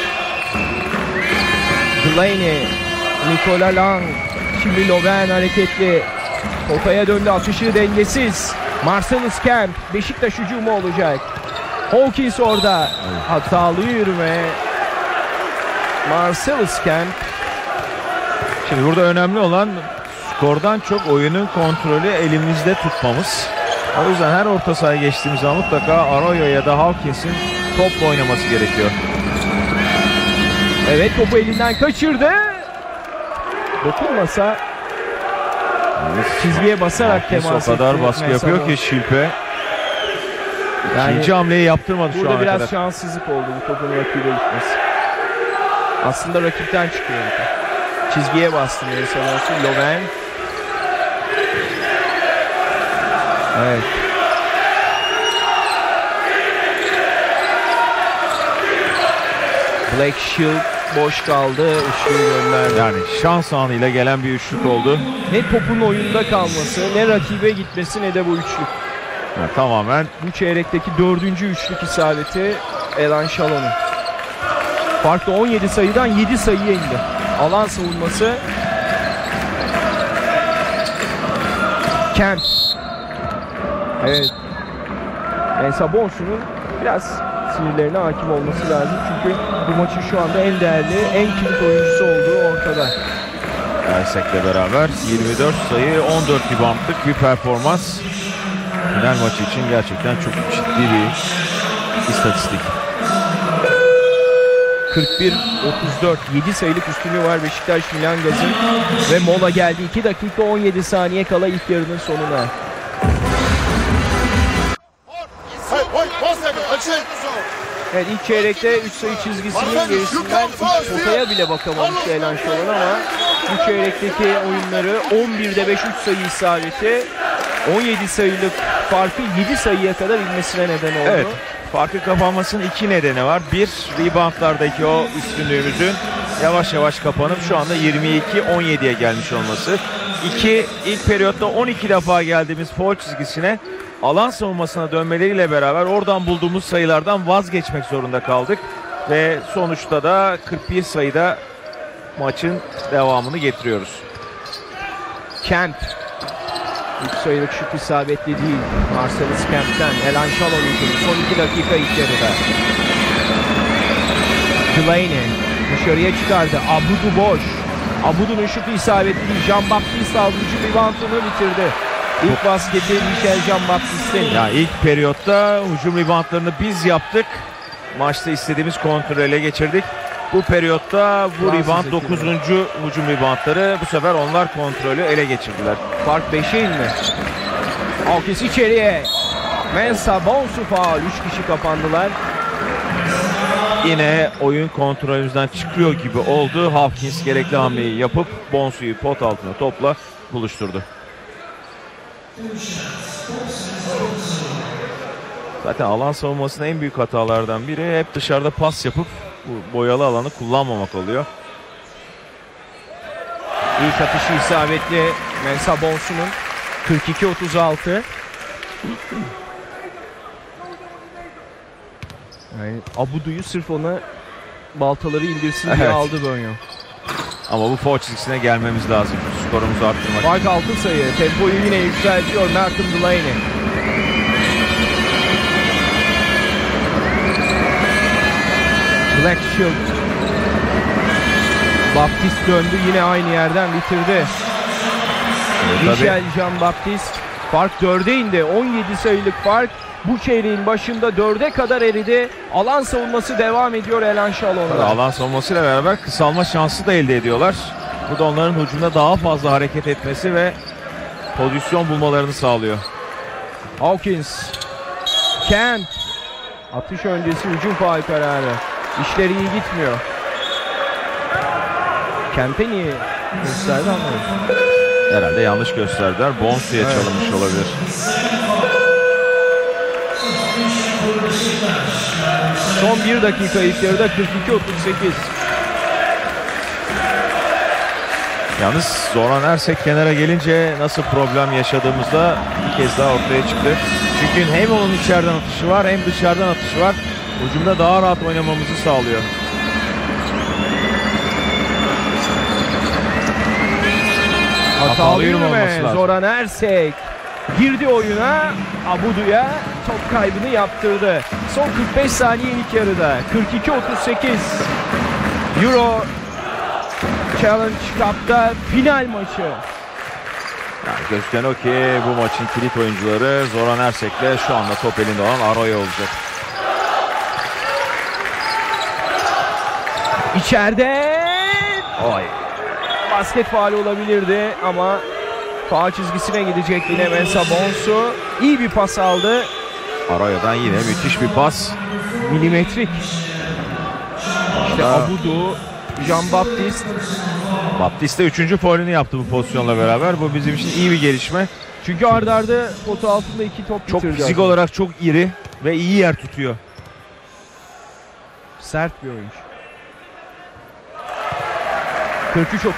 Delaney, Nicolas Lang, şimdi Löwen hareketli. Potaya döndü, atışı dengesiz. Marcellus Kemp, Beşiktaş hücumu olacak. Hawkins orada. Hatalı yürüme. Marcellus Kemp. Şimdi burada önemli olan skordan çok oyunun kontrolü elimizde tutmamız. O yüzden her orta sahaya geçtiğimiz zaman mutlaka Arroyo ya da Hawkins'in topla oynaması gerekiyor. Evet, topu elinden kaçırdı. Dokunmasa çizgiye basarak temas etti. O kadar baskı yapıyor ki Şilpe. Yani İkinci hamleyi yaptırmadı şu ana burada biraz kadar. şanssızlık oldu bu topun rakibe gitmesi. Aslında rakipten çıkıyor bu top. Çizgiye bastı Neyse Löwen. Evet. Black Shield boş kaldı. Üçlüyü gönderdi. Yani şans anıyla gelen bir üçlük oldu. Ne topun oyunda kalması, ne rakibe gitmesi, ne de bu üçlük. Yani tamamen Bu çeyrekteki 4. üçlük isabeti Elan Chalon'un. Farklı 17 sayıdan 7 sayıya indi. Alan savunması. Kemp. Evet. Mensah Bonsu'nun biraz sinirlerine hakim olması lazım. Çünkü bu maçın şu anda en değerli, en kilit oyuncusu olduğu ortada. Ersek'le beraber 24 sayı, 14 reboundlık bir performans. Final maçı için gerçekten çok ciddi bir istatistik. 41-34, 7 sayılık üstünlüğü var Beşiktaş Milangaz'ın ve mola geldi. 2 dakika 17 saniye kala ilk yarının sonuna. Evet, ilk çeyrekte 3 sayı çizgisinin gerisinden potaya bile bakamamıştı Elan Şalon ama bu çeyrekteki oyunları 11'de 5 3 sayı isabeti 17 sayılık farkı 7 sayıya kadar inmesine neden oldu. Evet, farkı kapanmasının iki nedeni var. Bir, reboundlardaki o üstünlüğümüzün yavaş yavaş kapanıp şu anda 22-17'ye gelmiş olması. İki, ilk periyotta 12 defa geldiğimiz foul çizgisine alan savunmasına dönmeleriyle beraber oradan bulduğumuz sayılardan vazgeçmek zorunda kaldık. Ve sonuçta da 41 sayıda maçın devamını getiriyoruz. Kemp. 3 sayılık şut isabetli değil. Marcellus Kemp'ten Elan Şalon'un son 2 dakika ilk yarıda. Delaney dışarıya çıkardı. Abudu boş. Abudu'nun şutu isabetli değil. Jean-Baptiste 6. reboundunu bitirdi. İlk basketi Michel Jean-Baptiste'nin. Ya ilk periyotta hücum reboundlarını biz yaptık. Maçta istediğimiz kontrolü ele geçirdik. Bu periyotta bu rebound 9. hücum reboundları, bu sefer onlar kontrolü ele geçirdiler. Fark 5'e indi. Hawkins içeriye. Mensah Bonsu faul. 3 kişi kapandılar. Yine oyun kontrolümüzden çıkıyor gibi oldu. Hawkins gerekli hamleyi yapıp Bonsu'yu pot altına topla buluşturdu. Zaten alan savunmasının en büyük hatalardan biri hep dışarıda pas yapıp bu boyalı alanı kullanmamak oluyor. İlk atışı isabetli Mensah Bonsu'nun 42-36. Yani Abudu'yu sırf ona baltaları indirsin diye aldı Bönyo. Ama bu foul çizgisine gelmemiz lazım. Skorumuzu arttırmak. Fark 6 sayı. Tempoyu yine yükseltiyor Malcolm Delaney. Blackshield. Baptiste döndü, yine aynı yerden bitirdi. Michel Jean-Baptiste. Fark 4'e indi. 17 sayılık fark. Bu çeyreğin başında 4'e kadar eridi. Alan savunması devam ediyor Elan Şalon'da. Alan savunmasıyla beraber kısalma şansı da elde ediyorlar. Bu da onların hücumda daha fazla hareket etmesi ve pozisyon bulmalarını sağlıyor. Hawkins. Kemp. Atış öncesi hücum faul kararı. İşleri iyi gitmiyor. Kemp'e niye gösterdi anlamadım. Herhalde yanlış gösterdiler. Bonsu'ya çalınmış olabilir. Son 1 dakika ilk yarıda 42-38. Yalnız Zoran Ersek kenara gelince nasıl problem yaşadığımızda bir kez daha ortaya çıktı. Çünkü hem onun içeriden atışı var hem dışarıdan atışı var. Hücumda daha rahat oynamamızı sağlıyor. Hatalı yürüme. Zoran Ersek girdi oyuna. Abudu'ya top kaybını yaptırdı. Son 45 saniye ilk yarıda. 42-38. Euro Challenge Cup'ta final maçı. Yani gözüken o ki bu maçın kilit oyuncuları Zoran Ersek'le şu anda top elinde olan Arroyo olacak. İçeride basket faali olabilirdi ama faul çizgisine gidecek yine Mensah Bonsu. İyi bir pas aldı. Arroyo'dan yine müthiş bir pas. Milimetrik. İşte Abudu, Jean-Baptiste. Baptiste 3. faulünü yaptı bu pozisyonla beraber. Bu bizim için iyi bir gelişme. Çünkü arda arda potu altında 2 top bitirdi. Çok fizik olarak çok iri ve iyi yer tutuyor. Sert bir oyuncu. 43-38.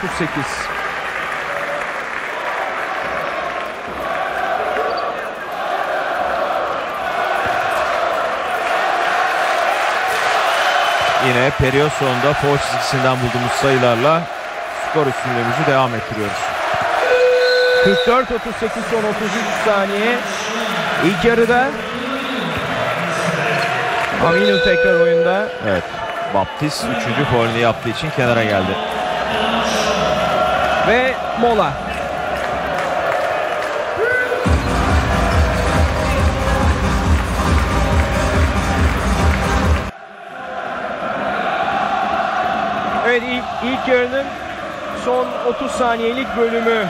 Yine periyot sonunda foul çizgisinden bulduğumuz sayılarla skor üstünlüğümüzü devam ettiriyoruz. 44-38 son 33 saniye. İlk yarıda Aminu tekrar oyunda. Evet. Baptist 3. faulünü yaptığı için kenara geldi. Ve mola. Evet, ilk yarının son 30 saniyelik bölümü.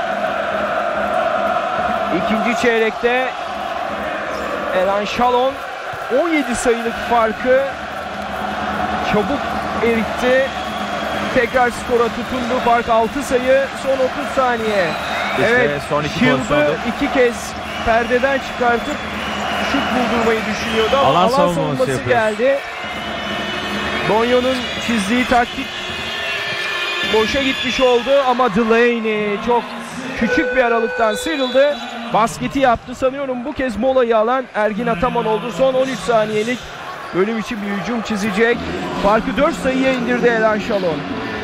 İkinci çeyrekte Elan Şalon 17 sayılık farkı çabuk eritti. Tekrar skora tutundu. Fark 6 sayı. Son 30 saniye. İşte evet, son iki Shield'ı pozisyonda 2 kez perdeden çıkartıp şut buldurmayı düşünüyordu ama alan savunması geldi. Donyo'nun çizdiği taktik boşa gitmiş oldu ama Delaney çok küçük bir aralıktan sıyrıldı. Basketi yaptı. Sanıyorum bu kez molayı alan Ergin Ataman oldu. Son 13 saniyelik bölüm için bir hücum çizecek. Farkı 4 sayıya indirdi Elan Şalon.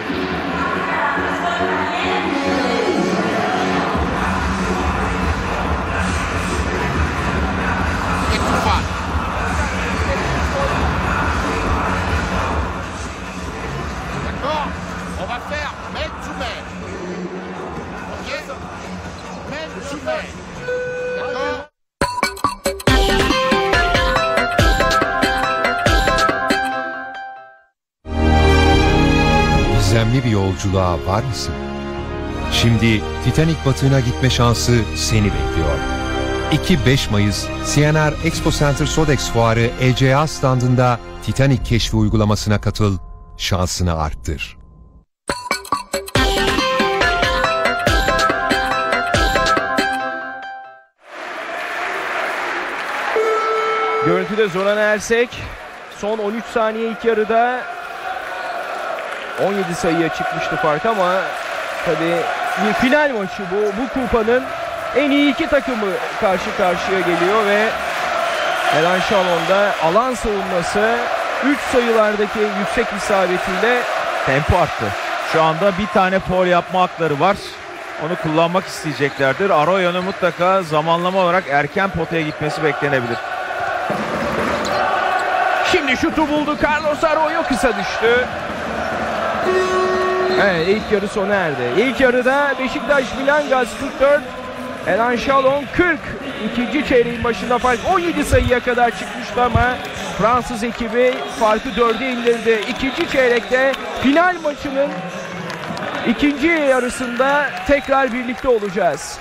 Gizemli bir yolculuğa var mısın? Şimdi Titanic batığına gitme şansı seni bekliyor. 2-5 Mayıs CNR Expo Center Sodex Fuarı ECA standında Titanic keşfi uygulamasına katıl, şansını arttır. Görüntüde Zoran Ersek. Son 13 saniye ilk yarıda 17 sayıya çıkmıştı fark ama tabii bir final maçı bu. Bu kupanın en iyi iki takımı karşı karşıya geliyor ve Elan Şalon'da alan savunması 3 sayılardaki yüksek isabetiyle tempo arttı. Şu anda bir tane faul yapma hakları var. Onu kullanmak isteyeceklerdir. Arroyo'nun mutlaka zamanlama olarak erken potaya gitmesi beklenebilir. Şimdi şutu buldu. Carlos Arroyo kısa düştü. Evet, ilk yarı sona erdi. İlk yarıda Beşiktaş Milangaz 44, Elan Şalon 40. İkinci çeyreğin başında fark 17 sayıya kadar çıkmıştı ama Fransız ekibi farkı 4'e indirdi. İkinci çeyrekte final maçının ikinci yarısında tekrar birlikte olacağız.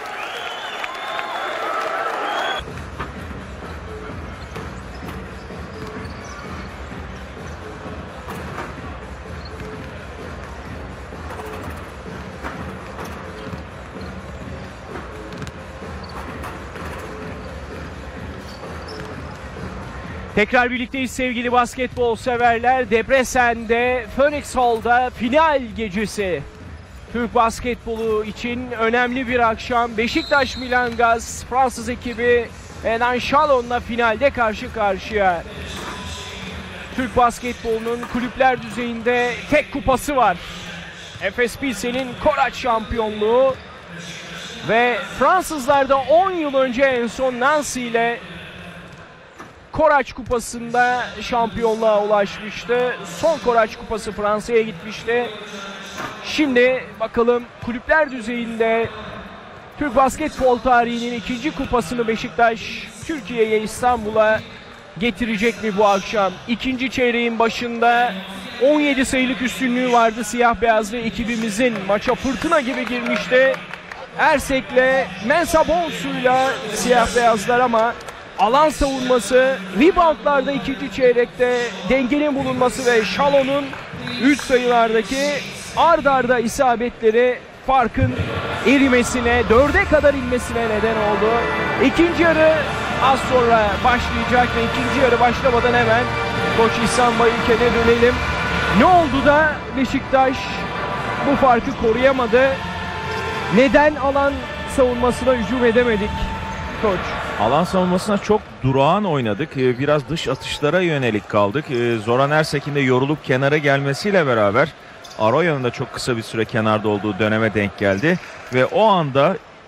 Tekrar birlikteyiz sevgili basketbol severler. Debrecen'de Phoenix Hall'da final gecesi. Türk basketbolu için önemli bir akşam. Beşiktaş Milangaz Fransız ekibi Elan Şalon'la finalde karşı karşıya. Türk basketbolunun kulüpler düzeyinde tek kupası var. Efes Pilsen'in Koraç şampiyonluğu ve Fransızlar da 10 yıl önce en son Nancy ile Koraç Kupası'nda şampiyonluğa ulaşmıştı. Son Koraç Kupası Fransa'ya gitmişti. Şimdi bakalım kulüpler düzeyinde Türk basketbol tarihinin ikinci kupasını Beşiktaş Türkiye'ye, İstanbul'a getirecek mi bu akşam? İkinci çeyreğin başında 17 sayılık üstünlüğü vardı siyah beyazlı ekibimizin. Maça fırtına gibi girmişti. Ersek'le Mensa Bonsu'yla siyah beyazlar ama alan savunması, reboundlarda ikinci çeyrekte dengenin bulunması ve Şalon'un 3 sayılardaki ard arda isabetleri farkın erimesine, 4'e kadar inmesine neden oldu. İkinci yarı az sonra başlayacak ve ikinci yarı başlamadan hemen Koç İhsan Bayülken'e dönelim. Ne oldu da Beşiktaş bu farkı koruyamadı? Neden alan savunmasına hücum edemedik Koç? Alan savunmasına çok durağan oynadık. Biraz dış atışlara yönelik kaldık. Zoran Ersek'in de yorulup kenara gelmesiyle beraber Arroyo'nun da çok kısa bir süre kenarda olduğu döneme denk geldi. Ve o anda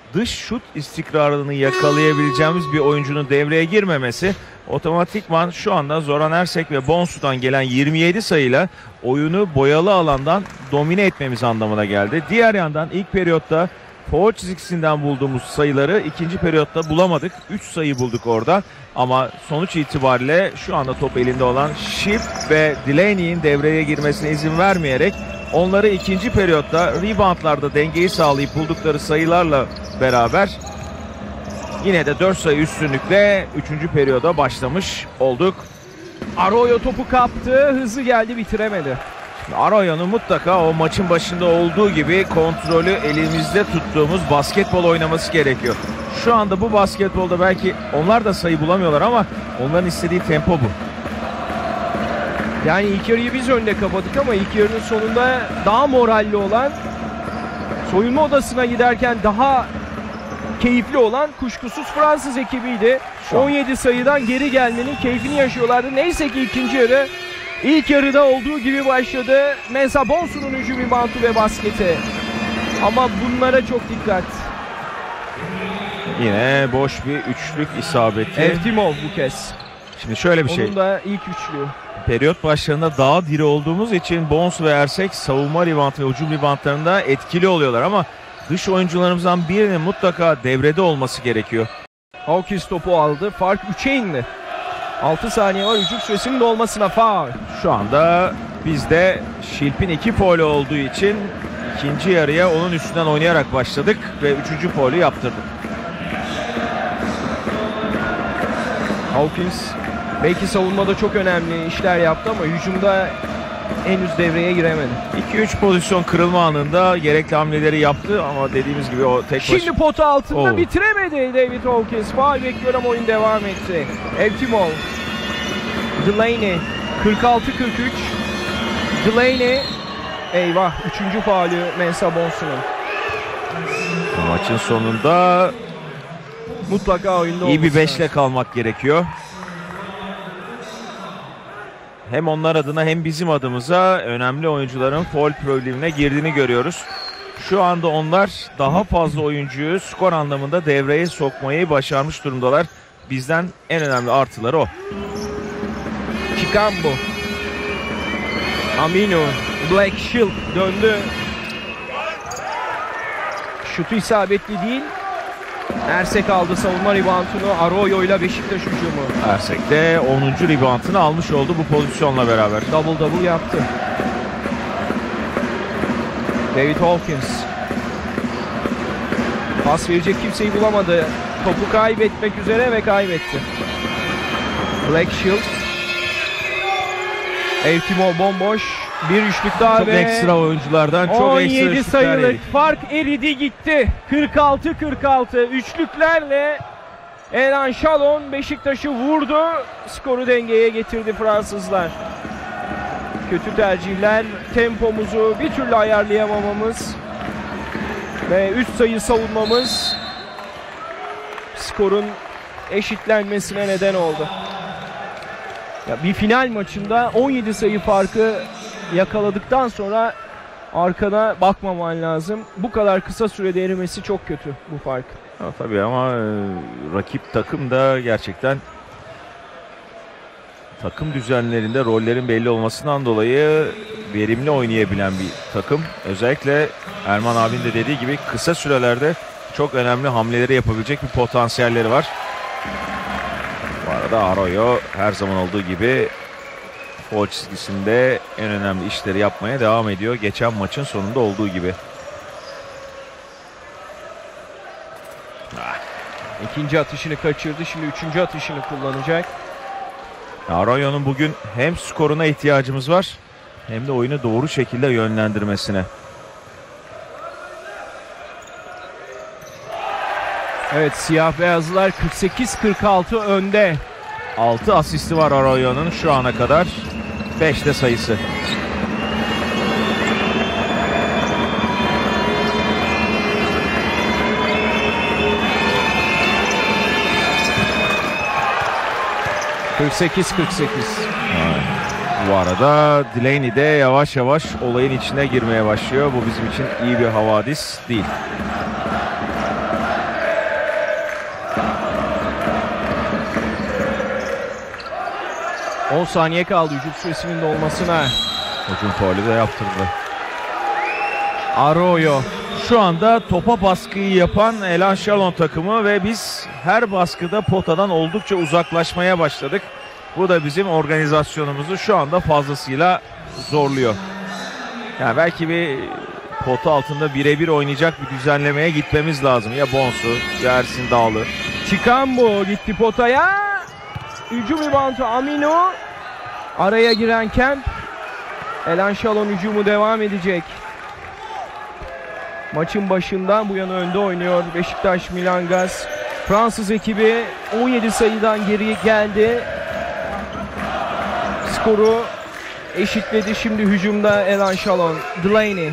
dış şut istikrarını yakalayabileceğimiz bir oyuncunun devreye girmemesi otomatikman şu anda Zoran Ersek ve Bonsu'dan gelen 27 sayıyla oyunu boyalı alandan domine etmemiz anlamına geldi. Diğer yandan ilk periyotta foul çizgisinden bulduğumuz sayıları ikinci periyotta bulamadık. 3 sayı bulduk orada ama sonuç itibariyle şu anda top elinde olan Shipp ve Delaney'in devreye girmesine izin vermeyerek onları ikinci periyotta reboundlarda dengeyi sağlayıp buldukları sayılarla beraber yine de 4 sayı üstünlükle 3. periyoda başlamış olduk. Arroyo topu kaptı, hızlı geldi, bitiremedi. Arroyo'nun mutlaka o maçın başında olduğu gibi kontrolü elimizde tuttuğumuz basketbol oynaması gerekiyor. Şu anda bu basketbolda belki onlar da sayı bulamıyorlar ama onların istediği tempo bu. Yani ilk yarıyı biz önde kapadık ama ilk yarının sonunda daha moralli olan, soyunma odasına giderken daha keyifli olan kuşkusuz Fransız ekibiydi. 17 sayıdan geri gelmenin keyfini yaşıyorlardı. Neyse ki ikinci yarı ilk yarıda olduğu gibi başladı. Mensah Bonsu'nun hücum reboundu ve basketi. Ama bunlara çok dikkat. Yine boş bir üçlük isabeti. Evtimov bu kez. Şimdi şöyle bir şey. Onun da ilk üçlü. Periyot başlarında daha diri olduğumuz için Bonsu ve Ersek savunma rebound ve hücum reboundlarında etkili oluyorlar ama dış oyuncularımızdan birinin mutlaka devrede olması gerekiyor. Hawkins topu aldı. Fark 3'e indi. 6 saniye var hücum süresinin dolmasına. Faul. Şu anda bizde Shipp'in 2 faulü olduğu için ikinci yarıya onun üstünden oynayarak başladık ve 3. faulü yaptırdık. Hawkins belki savunmada çok önemli işler yaptı ama hücumda henüz devreye giremedi. 2-3 pozisyon kırılma anında gerekli hamleleri yaptı ama dediğimiz gibi o tek Şimdi pota altında Oh. bitiremedi David Hawkins. Faul bekliyor ama oyun devam etti. Evtimov. Delaney 46-43. Delaney. Eyvah. 3. faulü Mensah Bonsu'nun. maçın sonunda Mutlaka oyunda iyi bir olması 5'le lazım. kalmak gerekiyor. Hem onlar adına hem bizim adımıza önemli oyuncuların foul problemine girdiğini görüyoruz. Şu anda onlar daha fazla oyuncuyu skor anlamında devreye sokmayı başarmış durumdalar. Bizden en önemli artıları o. Chikambo. Aminu. Black Shield döndü. Şutu isabetli değil. Ersek aldı savunma reboundunu. Arroyo ile Beşiktaş hücumu. Ersek de 10. reboundını almış oldu bu pozisyonla beraber. Double double yaptı. David Hawkins. Pas verecek kimseyi bulamadı. Topu kaybetmek üzere ve kaybetti. Black Shield. Evtimov bomboş. Bir üçlük daha Çok ve ekstra oyunculardan çok ekstra 17 üçlükler sayılık yedik. fark eridi gitti. 46-46 üçlüklerle Elan Chalon Beşiktaş'ı vurdu. Skoru dengeye getirdi Fransızlar. Kötü tercihler, tempomuzu bir türlü ayarlayamamamız ve üst sayı savunmamız skorun eşitlenmesine neden oldu. Ya bir final maçında 17 sayı farkı yakaladıktan sonra arkana bakmaman lazım. Bu kadar kısa sürede erimesi çok kötü bu fark. Ha, tabii ama rakip takım da gerçekten takım düzenlerinde rollerin belli olmasından dolayı verimli oynayabilen bir takım. Özellikle Erman abinin de dediği gibi kısa sürelerde çok önemli hamleleri yapabilecek bir potansiyelleri var. Bu arada Arroyo her zaman olduğu gibi foul çizgisinde en önemli işleri yapmaya devam ediyor. Geçen maçın sonunda olduğu gibi. İkinci atışını kaçırdı. Şimdi üçüncü atışını kullanacak. Arroyo'nun bugün hem skoruna ihtiyacımız var hem de oyunu doğru şekilde yönlendirmesine. Evet, siyah beyazlılar 48-46 önde. 6 asisti var Arroyo'nun şu ana kadar. 5 de sayısı. Bu arada Delaney de yavaş yavaş olayın içine girmeye başlıyor. Bu bizim için iyi bir havadis değil. 10 saniye kaldı hücum süresinin dolmasına. Hücum faulü de yaptırdı. Arroyo. Şu anda topa baskıyı yapan Elan Chalon takımı ve biz her baskıda potadan oldukça uzaklaşmaya başladık. Bu da bizim organizasyonumuzu şu anda fazlasıyla zorluyor. Yani belki bir pota altında birebir oynayacak bir düzenlemeye gitmemiz lazım. Ya Bonsu ya Ersin Dağlı. Chikambo gitti potaya. Hücum reboundu Amino. Araya giren Kemp. Elan Chalon hücumu devam edecek. Maçın başından bu yana önde oynuyor Beşiktaş Milangaz. Fransız ekibi 17 sayıdan geri geldi. Skoru eşitledi. Şimdi hücumda Elan Chalon. Delaney.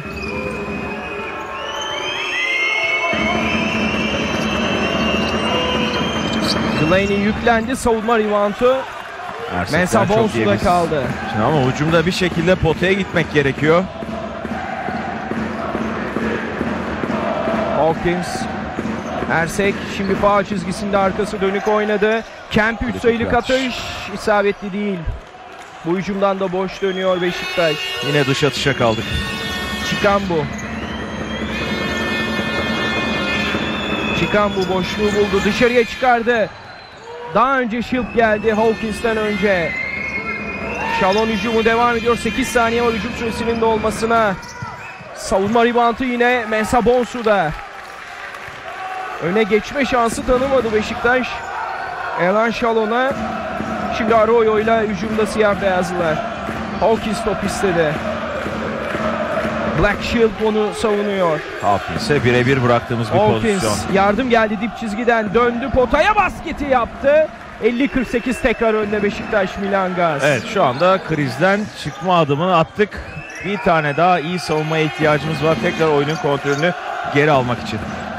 Delaney yüklendi. Savunma reboundu. Mensah Bonsu'da kaldı. Şimdi ama hücumda bir şekilde potaya gitmek gerekiyor. Hawkins. Ersek şimdi faul çizgisinde arkası dönük oynadı. Kemp 3 sayılık atış isabetli değil. Bu hücumdan da boş dönüyor Beşiktaş. Yine dış atışa kaldık. Chikambo boşluğu buldu. Dışarıya çıkardı. Daha önce Shield geldi Hawkins'ten önce. Chalon hücumu devam ediyor. 8 saniye var hücum süresinin de olmasına. Savunma reboundu yine Mensah Bonsu'da. Öne geçme şansı tanımadı Beşiktaş. Elan Chalon'a. Şimdi Arroyo ile hücumda siyah beyazlılar. Hawkins top istedi. Black Shield onu savunuyor. Hawkins'e birebir bıraktığımız bir Hawkins, pozisyon. yardım geldi dip çizgiden döndü potaya basketi yaptı. 50-48 tekrar önde Beşiktaş Milangaz. Evet, şu anda krizden çıkma adımını attık. Bir tane daha iyi savunmaya ihtiyacımız var. Tekrar oyunun kontrolünü geri almak için.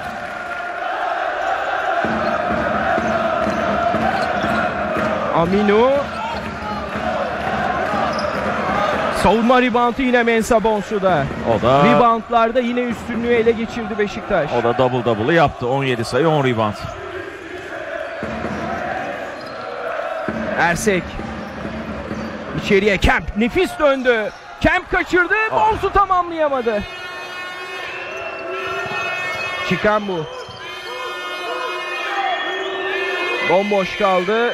Amino. Savunma reboundu yine Mensah Bonsu'da. O da Reboundlarda yine üstünlüğü ele geçirdi Beşiktaş. O da double double'ı yaptı. 17 sayı 10 rebound. Ersek. İçeriye Kemp nefis döndü. Kemp kaçırdı. Bonsu tamamlayamadı. Chikambo. Bomboş kaldı.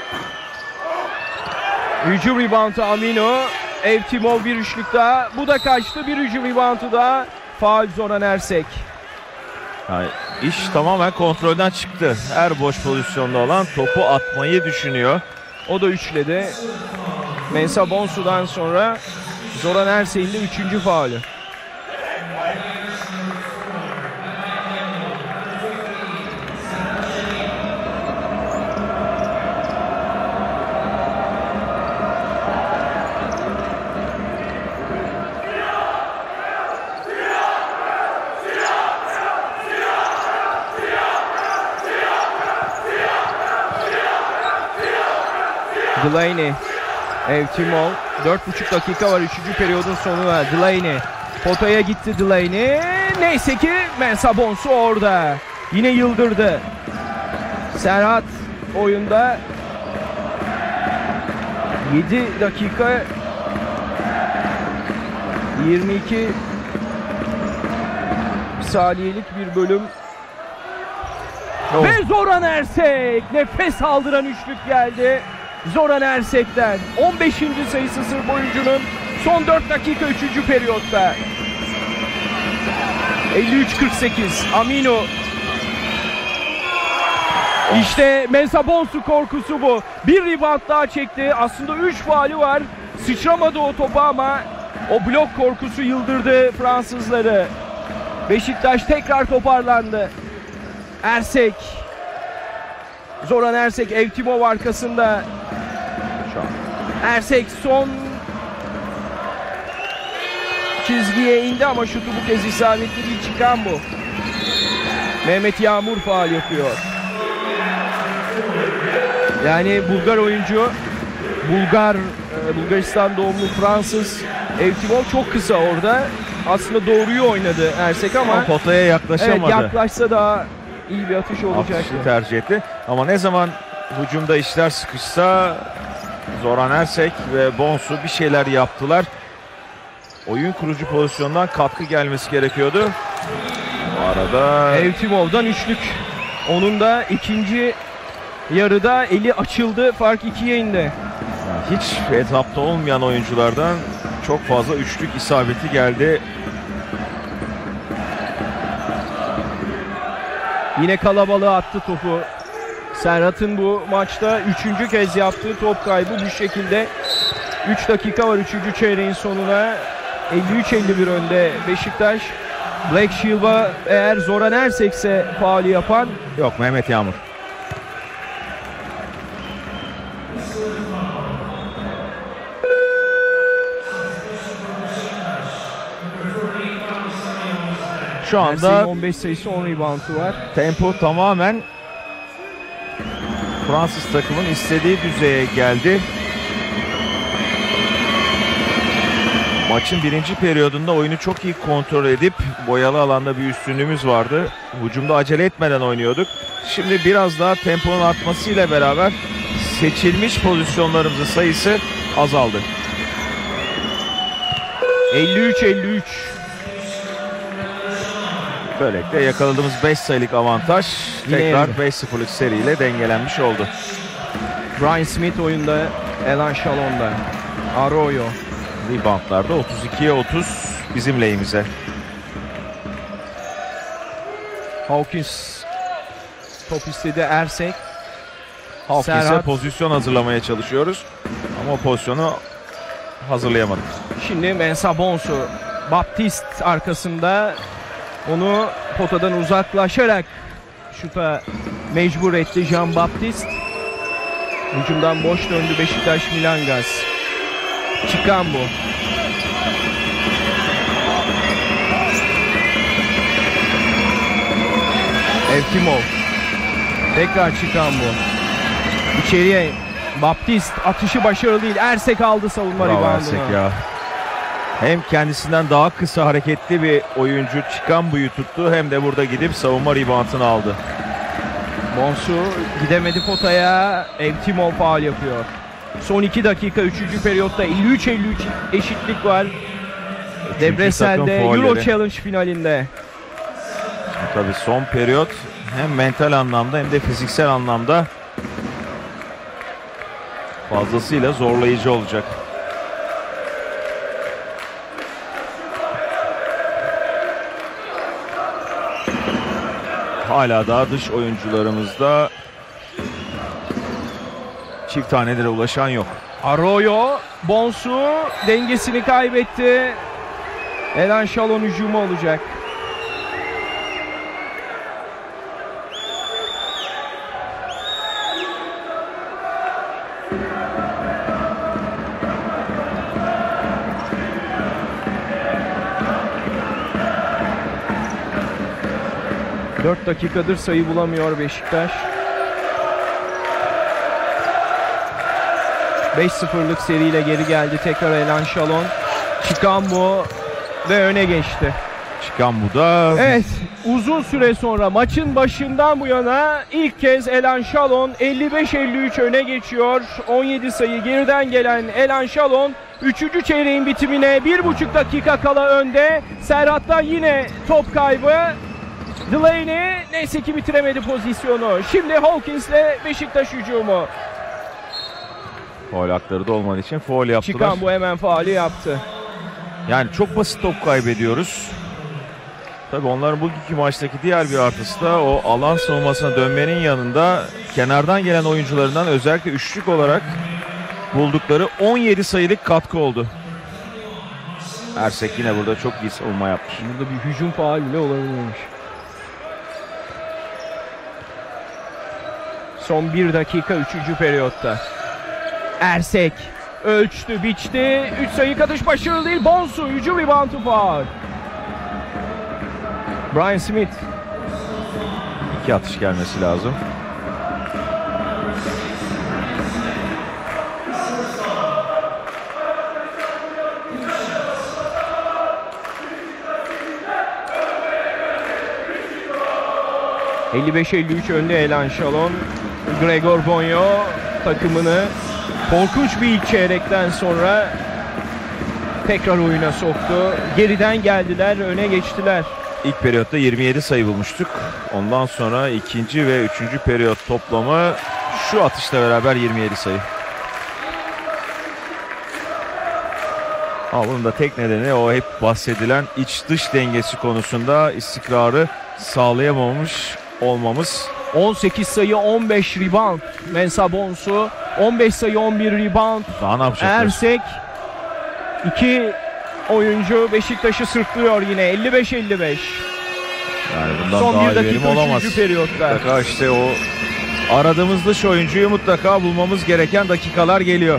Hücum reboundu Amino. Evtimov bir üçlük daha. Bu da kaçtı. Bir hücum reboundu daha. Faul Zoran Ersek. Yani iş tamamen kontrolden çıktı. Her boş pozisyonda olan topu atmayı düşünüyor. O da üçledi. Mensah Bonsu'dan sonra Zoran Ersek'in de 3. faulü. Delaney, Evtimov, 4,5 dakika var 3. periyodun sonuna. Delaney, potaya gitti Delaney. Neyse ki Mensah Bonsu orada. Yine yıldırdı. Serhat oyunda 7 dakika 22 saniyelik bir bölüm. Ve Zoran Ersek nefes aldıran üçlük geldi. Zoran Ersek'ten 15. sayısı Sırp oyuncunun son 4 dakika 3. periyotta. 53-48 Amino. İşte Mensah Bonsu korkusu bu. Bir rebound daha çekti. Aslında 3 faulü var. Sıçramadı o topa ama o blok korkusu yıldırdı Fransızları. Beşiktaş tekrar toparlandı. Ersek. Zoran Ersek Evtimov arkasında. Ersek son çizgiye indi ama şutu bu kez isabetli değil. Chikambo. Mehmet Yağmur faul yapıyor. Yani Bulgar oyuncu, Bulgaristan doğumlu Fransız Evtimov çok kısa orada. Aslında doğruyu oynadı Ersek ama potaya yaklaşamadı. Evet, yaklaşsa daha iyi bir atış olacaktı. Atışı tercih etti. Ama ne zaman hücumda işler sıkışsa Zoran Ersek ve Bonsu bir şeyler yaptılar. Oyun kurucu pozisyondan katkı gelmesi gerekiyordu. Bu arada Evtimov'dan üçlük. Onun da ikinci yarıda eli açıldı. Fark 2'ye indi. hiç etapta olmayan oyunculardan çok fazla üçlük isabeti geldi. Yine kalabalığa attı topu. Serhat'ın bu maçta 3. kez yaptığı top kaybı bu şekilde. 3 dakika var 3. çeyreğin sonuna. 53-51 önde Beşiktaş. Black Shield'a eğer Zoran Ersek'se faali yapan, Yok, Mehmet Yağmur. Şu Ersek'in anda 15 sayısı 10 reboundu var. tempo tamamen Fransız takımın istediği düzeye geldi. Maçın birinci periyodunda oyunu çok iyi kontrol edip boyalı alanda bir üstünlüğümüz vardı. Hücumda acele etmeden oynuyorduk. Şimdi biraz daha temponun artmasıyla beraber seçilmiş pozisyonlarımızın sayısı azaldı. 53-53. Böylelikle yakaladığımız 5 sayılık avantaj Yine tekrar elde. 5-0'lık seriyle dengelenmiş oldu. Brian Smith oyunda, Elan Shalon'da. Arroyo. Reboundlarda 32'ye 30 bizim lehimize. Hawkins top istedi, Ersek. Hawkins'e Serhat. pozisyon hazırlamaya çalışıyoruz. Ama o pozisyonu hazırlayamadık. Şimdi Mensah Bonsu. Baptist arkasında, onu potadan uzaklaşarak şuta mecbur etti Jean Baptiste. Hücumdan boş döndü Beşiktaş. Milangaz. Çıkan bu. Evtimov. Tekrar çıkan bu. İçeriye Baptist, atışı başarılı değil. Ersek aldı savunma Bravo reboundunu. Ersek ya. Hem kendisinden daha kısa hareketli bir oyuncu çıkan buyu tuttu, hem de burada gidip savunma reboundını aldı. Bonsu gidemedi potaya. Evtimov faul yapıyor. Son 2 dakika 3. periyotta 53-53 eşitlik var. Debresen'de takım Euro faulleri. Challenge finalinde. Tabii son periyot hem mental anlamda hem de fiziksel anlamda fazlasıyla zorlayıcı olacak. Hala daha dış oyuncularımızda çift tanelere ulaşan yok. Arroyo, Bonsu dengesini kaybetti. Elan Shalon hücumu olacak. Dört dakikadır sayı bulamıyor Beşiktaş. 5-0'lık seriyle geri geldi tekrar Elan Shalon. Çıkan bu ve öne geçti. Çıkan bu da Evet, uzun süre sonra maçın başından bu yana ilk kez Elan Shalon 55-53 öne geçiyor. 17 sayı geriden gelen Elan Shalon 3. çeyreğin bitimine 1,5 dakika kala önde. Serhat'tan yine top kaybı. Delaney neyse ki bitiremedi pozisyonu. Şimdi Hawkins'le Beşiktaş hücumu. faul hakları da olmadığı için faul yaptılar. Çıkan bu hemen faali yaptı. Yani çok basit top kaybediyoruz. Tabii onların bugünkü maçtaki diğer bir artısı da o alan savunmasına dönmenin yanında kenardan gelen oyuncularından özellikle üçlük olarak buldukları 17 sayılık katkı oldu. Ersek yine burada çok iyi savunma yapmış. Burada bir hücum faali bile olabilirmiş. Son 1 dakika 3. periyotta. Ersek ölçtü, biçti. 3 sayı atış başarılı değil. Bonsu hücum reboundu faul. Brian Smith. 2 atış gelmesi lazım. ...55-53 önde Elan Shalon. Gregor Bonyo takımını Korkunç bir ilk çeyrekten sonra tekrar oyuna soktu. Geriden geldiler, öne geçtiler. İlk periyotta 27 sayı bulmuştuk. Ondan sonra ikinci ve üçüncü periyot toplamı şu atışla beraber 27 sayı. Ama bunun da tek nedeni o hep bahsedilen iç dış dengesi konusunda istikrarı sağlayamamış olmamız. 18 sayı 15 rebound Mensah Bonsu, 15 sayı 11 rebound Daha ne yapacaklar? Ersek. 2 oyuncu Beşiktaş'ı sırtlıyor yine 55-55. Yani bundan Son daha bir verim dakika olamaz. 3. periyotta. Mutlaka işte o aradığımız dış oyuncuyu mutlaka bulmamız gereken dakikalar geliyor.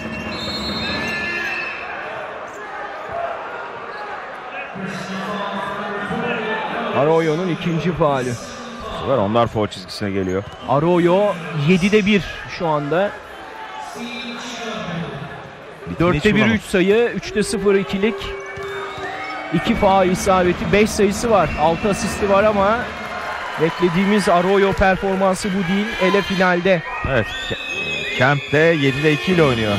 Arroyo'nun ikinci faulü. Onlar foul çizgisine geliyor. Arroyo 7'de 1 şu anda. 4'te 1 3 sayı, 3'te 0 ikilik. 2 faul isabeti, 5 sayısı var. 6 asisti var ama beklediğimiz Arroyo performansı bu değil. Hele finalde. Evet. Kemp de 7'de 2 ile oynuyor.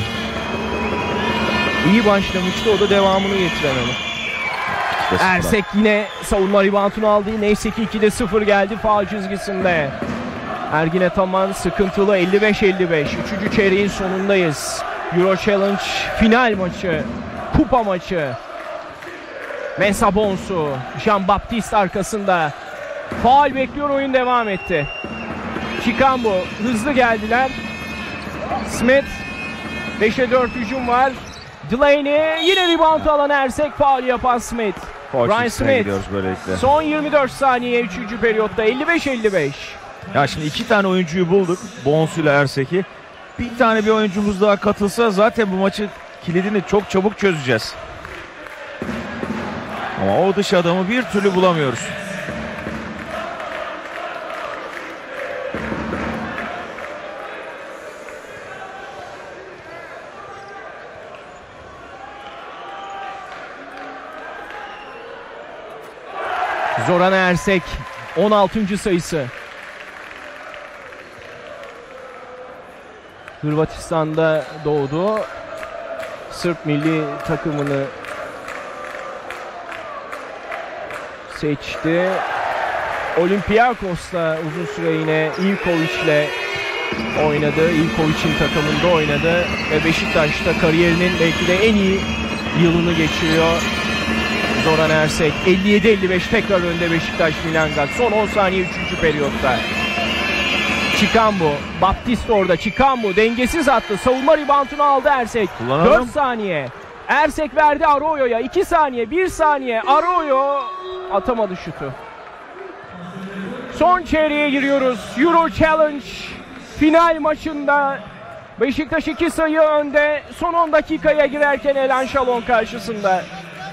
İyi başlamıştı, o da devamını getiremedi. Ersek yine savunma reboundunu aldı. Neyse ki 2'de 0 geldi faul çizgisinde. Ergin Ataman sıkıntılı 55-55. 3. çeyreğin sonundayız. Euro Challenge final maçı. Kupa maçı. Mensah Bonsu. Jean-Baptiste arkasında. Faul bekliyor, oyun devam etti. Chikambo hızlı geldiler. Smith. 5'e 4 hücum var. Delaney yine rebound alan Ersek, faul yapan Smith. Brian Smith. Son 24 saniye 3. periyotta 55-55. Ya şimdi 2 tane oyuncuyu bulduk. Bonsu ile Ersek'i. Bir oyuncumuz daha katılsa zaten bu maçın kilidini çok çabuk çözeceğiz. Ama o dış adamı bir türlü bulamıyoruz. Zoran Ersek 16. sayısı. Hırvatistan'da doğdu. Sırp milli takımını seçti. Olympiakos'ta uzun süre yine Ivkovic'le oynadı. Ivkovic'in takımında oynadı ve Beşiktaş'ta kariyerinin belki de en iyi yılını geçiriyor. Zoran Ersek 57-55 tekrar önde Beşiktaş Milangak. Son 10 saniye 3. periyotta. Chikambo, Baptiste orada. Chikambo dengesiz attı. Savunma reboundunu aldı Ersek. 4 saniye. Ersek verdi Arroyo'ya. 2 saniye, 1 saniye. Arroyo atamadı şutu. Son çeyreğe giriyoruz. Euro Challenge final maçında Beşiktaş 2 sayı önde. Son 10 dakikaya girerken Elan Şalon karşısında.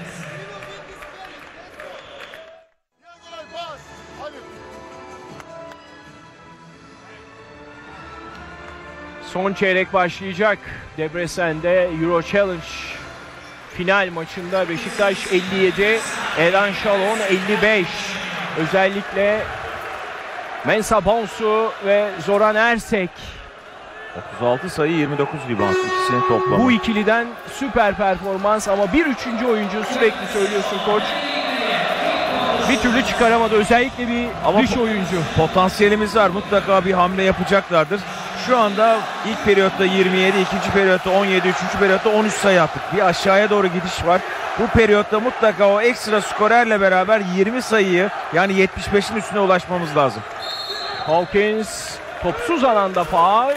Son çeyrek başlayacak. Debrecen'de Euro Challenge final maçında Beşiktaş 57, Elan Şalon 55. Özellikle Mensah Bonsu ve Zoran Ersek. 36 sayı 29 rebound, ikisinin toplamı. Bu ikiliden süper performans ama bir üçüncü oyuncu, sürekli söylüyorsun koç, bir türlü çıkaramadı. Özellikle bir dış oyuncu. Potansiyelimiz var. Mutlaka bir hamle yapacaklardır. Şu anda ilk periyotta 27, ikinci periyotta 17, üçüncü periyotta 13 sayı attık. Bir aşağıya doğru gidiş var. Bu periyotta mutlaka o ekstra skorerle beraber 20 sayıyı, yani 75'in üstüne ulaşmamız lazım. Hawkins topsuz alanda faul.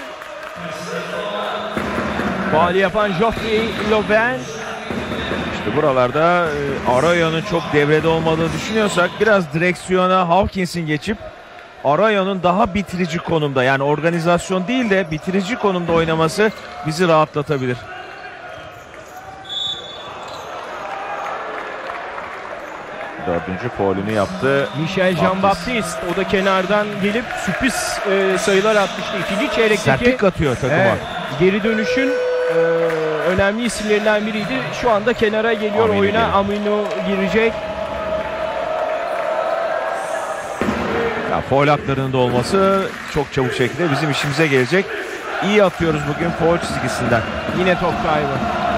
Faul yapan Geoffrey Loven. İşte buralarda Arroyo'nun çok devrede olmadığını düşünüyorsak biraz direksiyona Hawkins'in geçip Arroyo'nun daha bitirici konumda, yani organizasyon değil de bitirici konumda oynaması bizi rahatlatabilir. Dördüncü faulünü yaptı. Michel Jean-Baptiste, o da kenardan gelip sürpriz sayılar atmıştı. İkinci çeyrekteki sertlik atıyor takıma. Geri dönüşün önemli isimlerinden biriydi. Şu anda kenara geliyor Aminu oyuna. geliyor. Aminu girecek. Ya, faul haklarının da olması çok çabuk şekilde bizim işimize gelecek. iyi atıyoruz bugün foul çizgisinden. Yine top kaybı.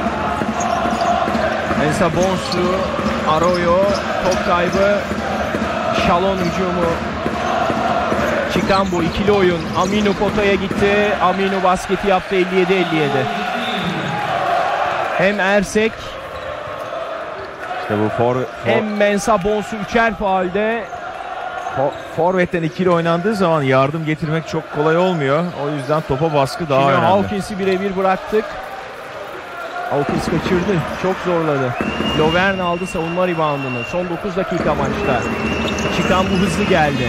Mensah Bonsu, Arroyo, top kaybı. Shalon hücumu. Çıkan bu ikili oyun. Aminu potaya gitti. Aminu basketi yaptı 57-57. Hem Ersek İşte bu hem Mensah Bonsu üçer faalde. forvetten ikili oynandığı zaman yardım getirmek çok kolay olmuyor. O yüzden topa baskı daha önemli. Hawkins'i birebir bıraktık. Hawkins kaçırdı. Çok zorladı. Lovern aldı savunma reboundunu. Son 9 dakika maçta. Çıkan bu hızlı geldi.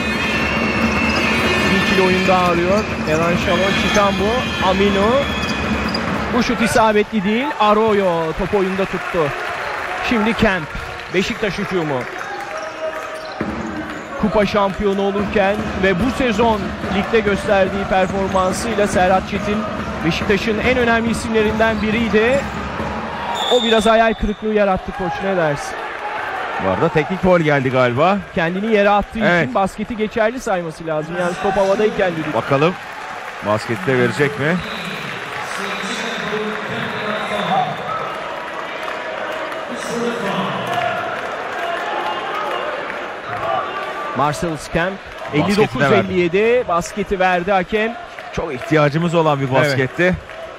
Bir ikili oyun daha arıyor. Elan Shalon çıkan bu. Aminu. Bu şut isabetli değil. Arroyo top oyunda tuttu. Şimdi Kemp. Beşiktaş hücumu. Kupa şampiyonu olurken ve bu sezon ligde gösterdiği performansıyla Serhat Çetin Beşiktaş'ın en önemli isimlerinden biriydi. O biraz hayal kırıklığı yarattı koç, ne dersin? Bu arada teknik faul geldi galiba. Kendini yere attığı Evet. için basketi geçerli sayması lazım. Yani top havadayken düdük. Bakalım baskette verecek mi? Marcellus Kemp Basketine 59-57 basketi verdi hakem. Çok ihtiyacımız olan bir basketti.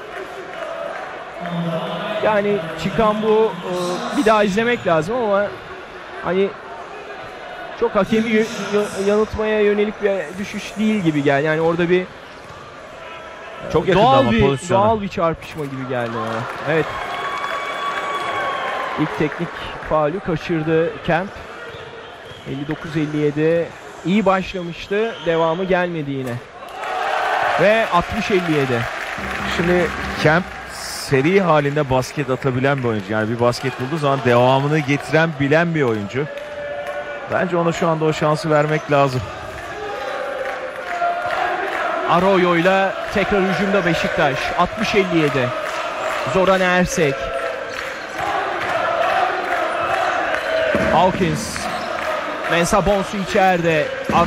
Yani çıkan bu bir daha izlemek lazım ama hani çok hakemi yanıltmaya yönelik bir düşüş değil gibi geldi. Yani orada bir Çok yakında ama pozisyona. doğal bir çarpışma gibi geldi bana. Evet. İlk teknik faulü kaçırdı Kemp. 59-57 iyi başlamıştı. Devamı gelmedi yine. Ve 60-57. Şimdi Kemp seri halinde basket atabilen bir oyuncu. Yani bir basket bulduğu zaman devamını getiren, bilen bir oyuncu. Bence ona şu anda o şansı vermek lazım. Arroyo'yla tekrar hücumda Beşiktaş. 60-57. Zoran Ersek. Hawkins. Mensah Bonsu içeride.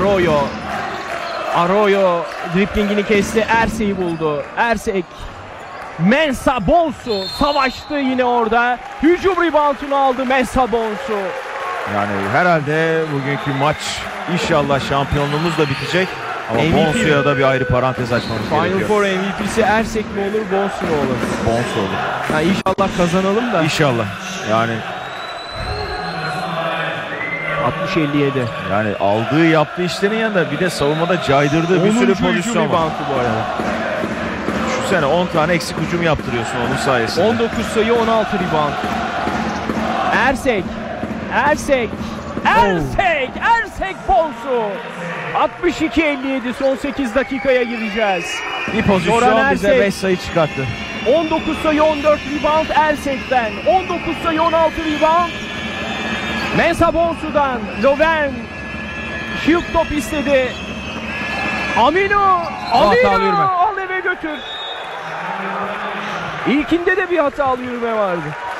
Arroyo driplingini kesti. Ersek'i buldu. Ersek. Mensah Bonsu savaştı yine orada. Hücum reboundunu aldı Mensah Bonsu. Yani herhalde bugünkü maç inşallah şampiyonluğumuz da bitecek. Ama MVP Bonsu'ya da bir ayrı parantez açmamız Final gerekiyor. Four MVP'si Ersek mi olur, Bonsu mu olur? Bonsu olur. Yani inşallah kazanalım da. İnşallah. Yani 60-57. Yani aldığı yaptığı işlerin yanında bir de savunmada caydırdığı bir sürü pozisyon var. reboundu bu arada. Düşünsene 10 tane eksik hücum yaptırıyorsun onun sayesinde. 19 sayı 16 rebound. Ersek Bonsu. 62-57 son 8 dakikaya gireceğiz. Bir pozisyon Zoran bize Ersek. 5 sayı çıkarttı. 19 sayı 14 rebound Ersek'ten. 19 sayı 16 rebound. Mensah Bonsu'dan. Lovern. Shield top istedi. Aminu hatalı yürüme. al eve götür. İlkinde de bir hatalı yürüme vardı.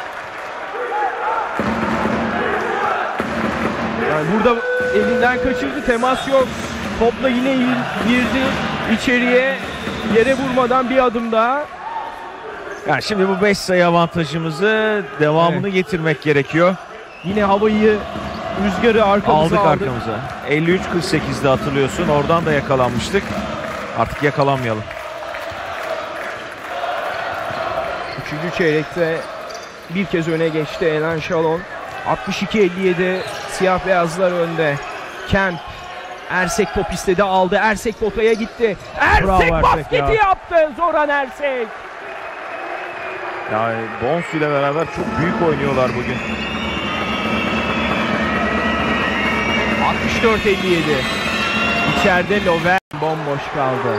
Yani burada elinden kaçırdı, temas yok. Topla yine girdi içeriye, yere vurmadan bir adım daha. Yani şimdi bu 5 sayı avantajımızı devamını getirmek gerekiyor. Yine havayı, rüzgarı arkamıza aldık. Arkamıza. 53-48'de hatırlıyorsun. Oradan da yakalanmıştık. Artık yakalanmayalım. Üçüncü çeyrekte bir kez öne geçti Elan Shalon. 62-57 siyah beyazlar önde. Kemp. Ersek top istedi, aldı. Ersek potaya gitti. Ersek basketi yaptı. Zoran Ersek. Yani Bonsu ile beraber çok büyük oynuyorlar bugün. 64-57. İçeride Lovern bomboş kaldı.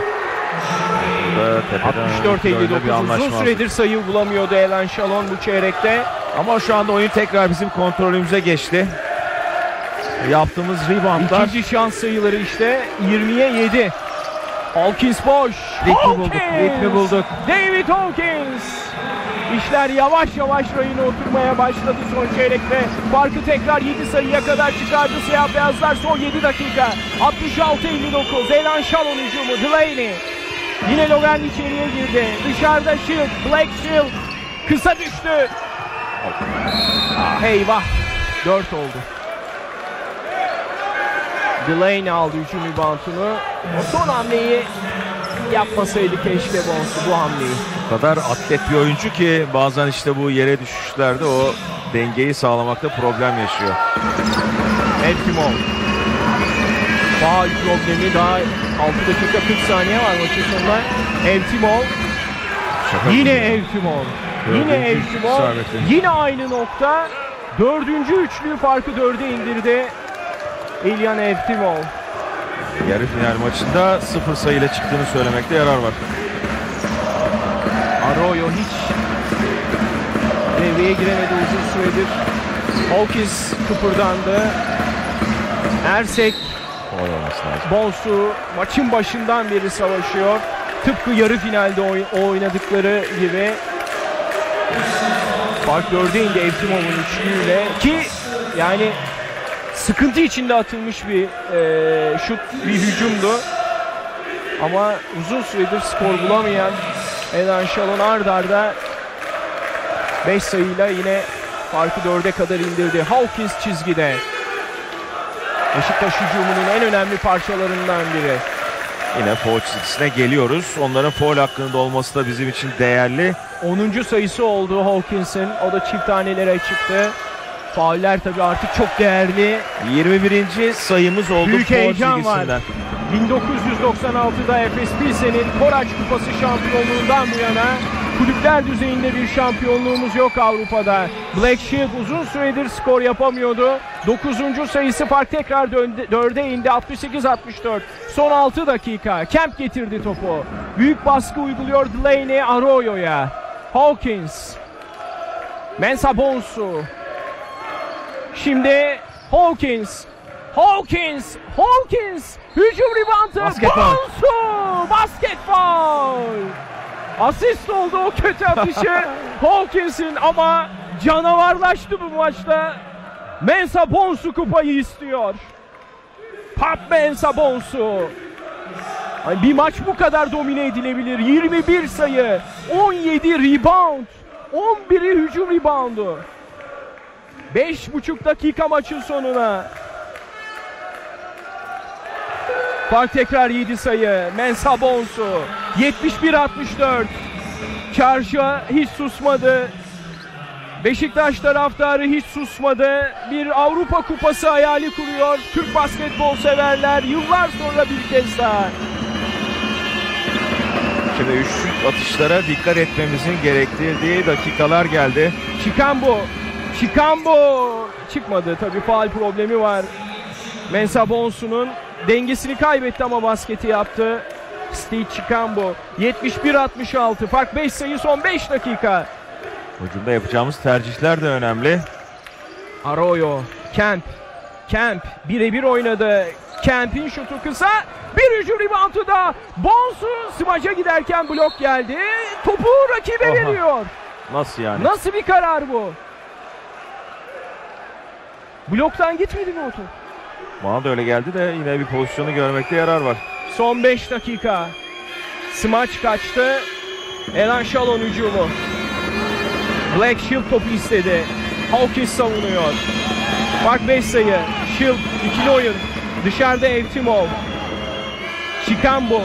64-59. Uzun süredir sayı bulamıyordu Elan Shalon bu çeyrekte. Ama şu anda oyun tekrar bizim kontrolümüze geçti. Yaptığımız reboundlar. İkinci şans sayıları işte 20'ye 7. Hawkins boş. Ritmi bulduk. David Hawkins. İşler yavaş yavaş rayına oturmaya başladı son çeyrekte. Farkı tekrar 7 sayıya kadar çıkardı siyah beyazlar son 7 dakika. 66-59. Elan Shalon hücumu. Delaney. Yine Lovern içeriye girdi. Dışarıda Shield, Black Shield kısa düştü. Eyvah. 4 oldu. Delaney aldı hücum reboundunu. O son hamleyi yapmasaydı keşke Bonsu bu hamleyi. O kadar atlet bir oyuncu ki bazen işte bu yere düşüşlerde o dengeyi sağlamakta problem yaşıyor. Eltimov. Faul problemi, daha 6 dakika 40 saniye var maçın sonunda. Eltimov. Yine Eltimov. Yine Eltimov. Yine aynı nokta. 4. üçlü farkı 4'e indirdi Ilyan Eltimov. Yarı final maçında 0 sayıyla çıktığını söylemekte yarar var. Arroyo hiç devreye giremedi uzun süredir. Hawkins kıpırdandı. Ersek, Bonsu maçın başından beri savaşıyor. Tıpkı yarı finalde oynadıkları gibi. Fark 4'e indi Eltimov'un üçlüğüyle ki yani sıkıntı içinde atılmış bir şut, bir hücumdu. Ama uzun süredir skor bulamayan Elan Şalon ard arda 5 sayıyla yine farkı 4'e kadar indirdi. Hawkins çizgide. Beşiktaş hücumunun en önemli parçalarından biri. Yine foul çizgisine geliyoruz. Onların foul hakkında olması da bizim için değerli. 10. sayısı oldu Hawkins'in. O da çift tanelere çıktı. Fauller tabii artık çok değerli. 21. sayımız oldu. Büyük heyecan var. 1996'da Efes Pilsen'in Koraç Kupası şampiyonluğundan bu yana kulüpler düzeyinde bir şampiyonluğumuz yok Avrupa'da. Black Shield uzun süredir skor yapamıyordu. 9. sayısı fark tekrar 4'e indi. 68-64. Son 6 dakika. Kemp getirdi topu. Büyük baskı uyguluyor Delaney Arroyo'ya. Hawkins. Mensah Bonsu. Şimdi Hawkins. Hücum reboundı. Bonsu. Basket foul. Asist oldu o kötü atışı Hawkins'in ama canavarlaştı bu maçta. Mensah Bonsu kupayı istiyor. Pap Mensah Bonsu. Bir maç bu kadar domine edilebilir. 21 sayı, 17 rebound, 11'i hücum reboundu. 5,5 dakika maçın sonuna. Fark tekrar 7 sayı. Mensah Bonsu. 71-64. Çarşı hiç susmadı. Beşiktaş taraftarı hiç susmadı. Bir Avrupa Kupası hayali kuruyor Türk basketbol severler. Yıllar sonra bir kez daha. Şimdi üçlük atışlara dikkat etmemizin gerektirdiği dakikalar geldi. Chikambo çıkmadı. Tabii faul problemi var. Mensah Bonsu'nun dengesini kaybetti ama basketi yaptı. Steve Chikambo. 71-66. Fark 5 sayı, son 5 dakika. Hücumda yapacağımız tercihler de önemli. Arroyo. Kemp birebir oynadı. Kemp'in şutu kısa. Bir hücum reboundu da. Bonsu smaca giderken blok geldi. Topu rakibe veriyor. Nasıl yani? Nasıl bir karar bu? Bloktan gitmedi mi o top? Bana da öyle geldi de yine bir pozisyonu görmekte yarar var. Son 5 dakika. Smaç kaçtı. Elan Şalon hücumu. Black Shield topu istedi. Hawkins savunuyor. Fark 5 sayı. Shield ikili oyun. Dışarıda Eltimov. Chikambo.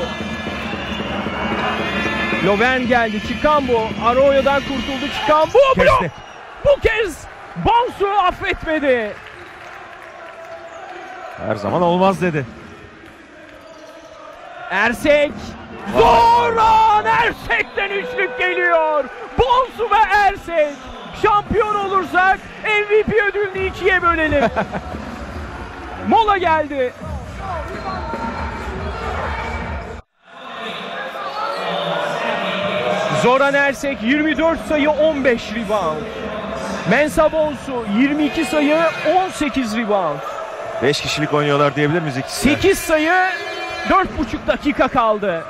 Lovern geldi. Chikambo Arroyo'dan kurtuldu. Chikambo blok. Bu kez Bonsu affetmedi. Her zaman olmaz dedi. Ersek. Zoran Ersek'ten üçlük geliyor. Bonsu ve Ersek. Şampiyon olursak MVP ödülünü ikiye bölelim. Mola geldi. Zoran Ersek 24 sayı 15 rebound. Mensah Bonsu 22 sayı 18 rebound. 5 kişilik oynuyorlar diyebilir miyiz ikisi? 8 sayı 4,5 dakika kaldı.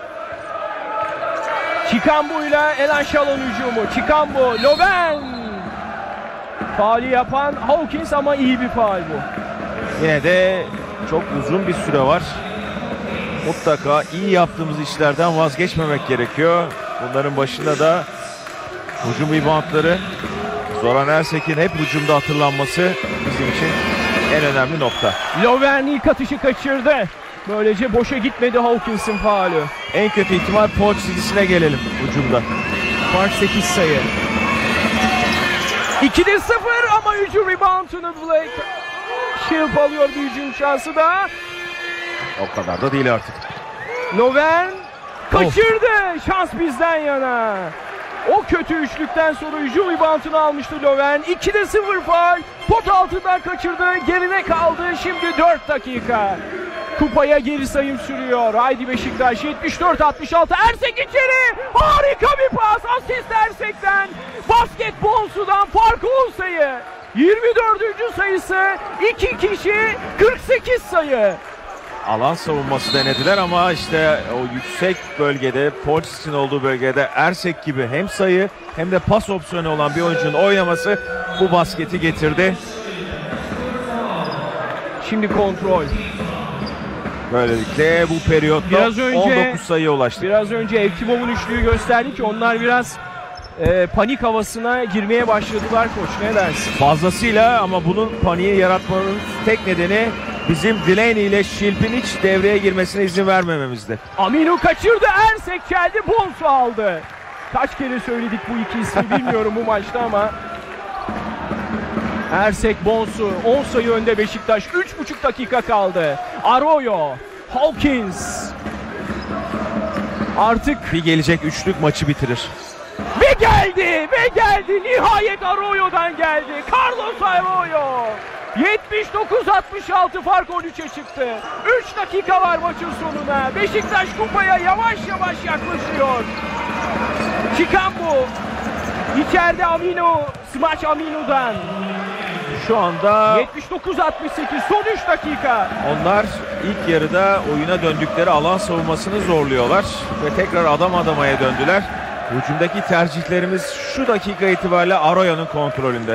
Chikambo ile Elan Şalon hücumu. Chikambo, Lovern. Faali yapan Hawkins ama iyi bir faal bu. Yine de çok uzun bir süre var. mutlaka iyi yaptığımız işlerden vazgeçmemek gerekiyor. Bunların başında da hücum reboundları, Zoran Ersek'in hep hücumda hatırlanması bizim için en önemli nokta. Lovern ilk atışı kaçırdı. Böylece boşa gitmedi Hawkins'in faulü. En kötü ihtimal foul çizgisine gelelim hücumda. Fark 8 sayı. 2'de 0 ama hücum reboundunu Blake Shelp alıyor, bir hücum şansı da. O kadar da değil artık. Lovern kaçırdı. Şans bizden yana. O kötü üçlükten sonra hücum reboundunu almıştı Lovern. 2'de 0 faul. Pot altından kaçırdı. Geride kaldı. Şimdi 4 dakika. Kupaya geri sayım sürüyor. Haydi Beşiktaş, 74-66. Ersek içeri. Harika bir pas. Asist Ersek'ten. Basketbolsudan fark 10 sayı. 24. sayısı. 2 kişi 48 sayı. Alan savunması denediler ama işte o yüksek bölgede, Portis'in olduğu bölgede Ersek gibi hem sayı hem de pas opsiyonu olan bir oyuncunun oynaması bu basketi getirdi. Şimdi kontrol. Böylelikle bu periyotta Biraz önce 19 sayıya ulaştık. Biraz önce Evtimov'un üçlüğü gösterdi ki onlar biraz panik havasına girmeye başladılar koç. Ne dersin? Fazlasıyla, ama bunun paniği yaratmanın tek nedeni bizim Delaney ile Shelp'in hiç devreye girmesine izin vermememizdi. Aminu kaçırdı. Ersek geldi. Bonsu aldı. Kaç kere söyledik bu iki ismi bilmiyorum bu maçta ama. Ersek, Bonsu 10 sayı önde Beşiktaş. 3,5 dakika kaldı. Arroyo, Hawkins. Artık Bir gelecek üçlük maçı bitirir. ve geldi. Nihayet Arroyo'dan geldi. Carlos Arroyo. 79-66 fark 13'e çıktı. 3 dakika var maçın sonuna. Beşiktaş kupaya yavaş yavaş yaklaşıyor. Çıkan bu. İçeride Aminu. Smaç Aminu'dan. Şu anda 79-68 son 3 dakika. onlar ilk yarıda oyuna döndükleri alan savunmasını zorluyorlar ve tekrar adam adamaya döndüler. Hücumdaki tercihlerimiz şu dakika itibariyle Arroyo'nun kontrolünde.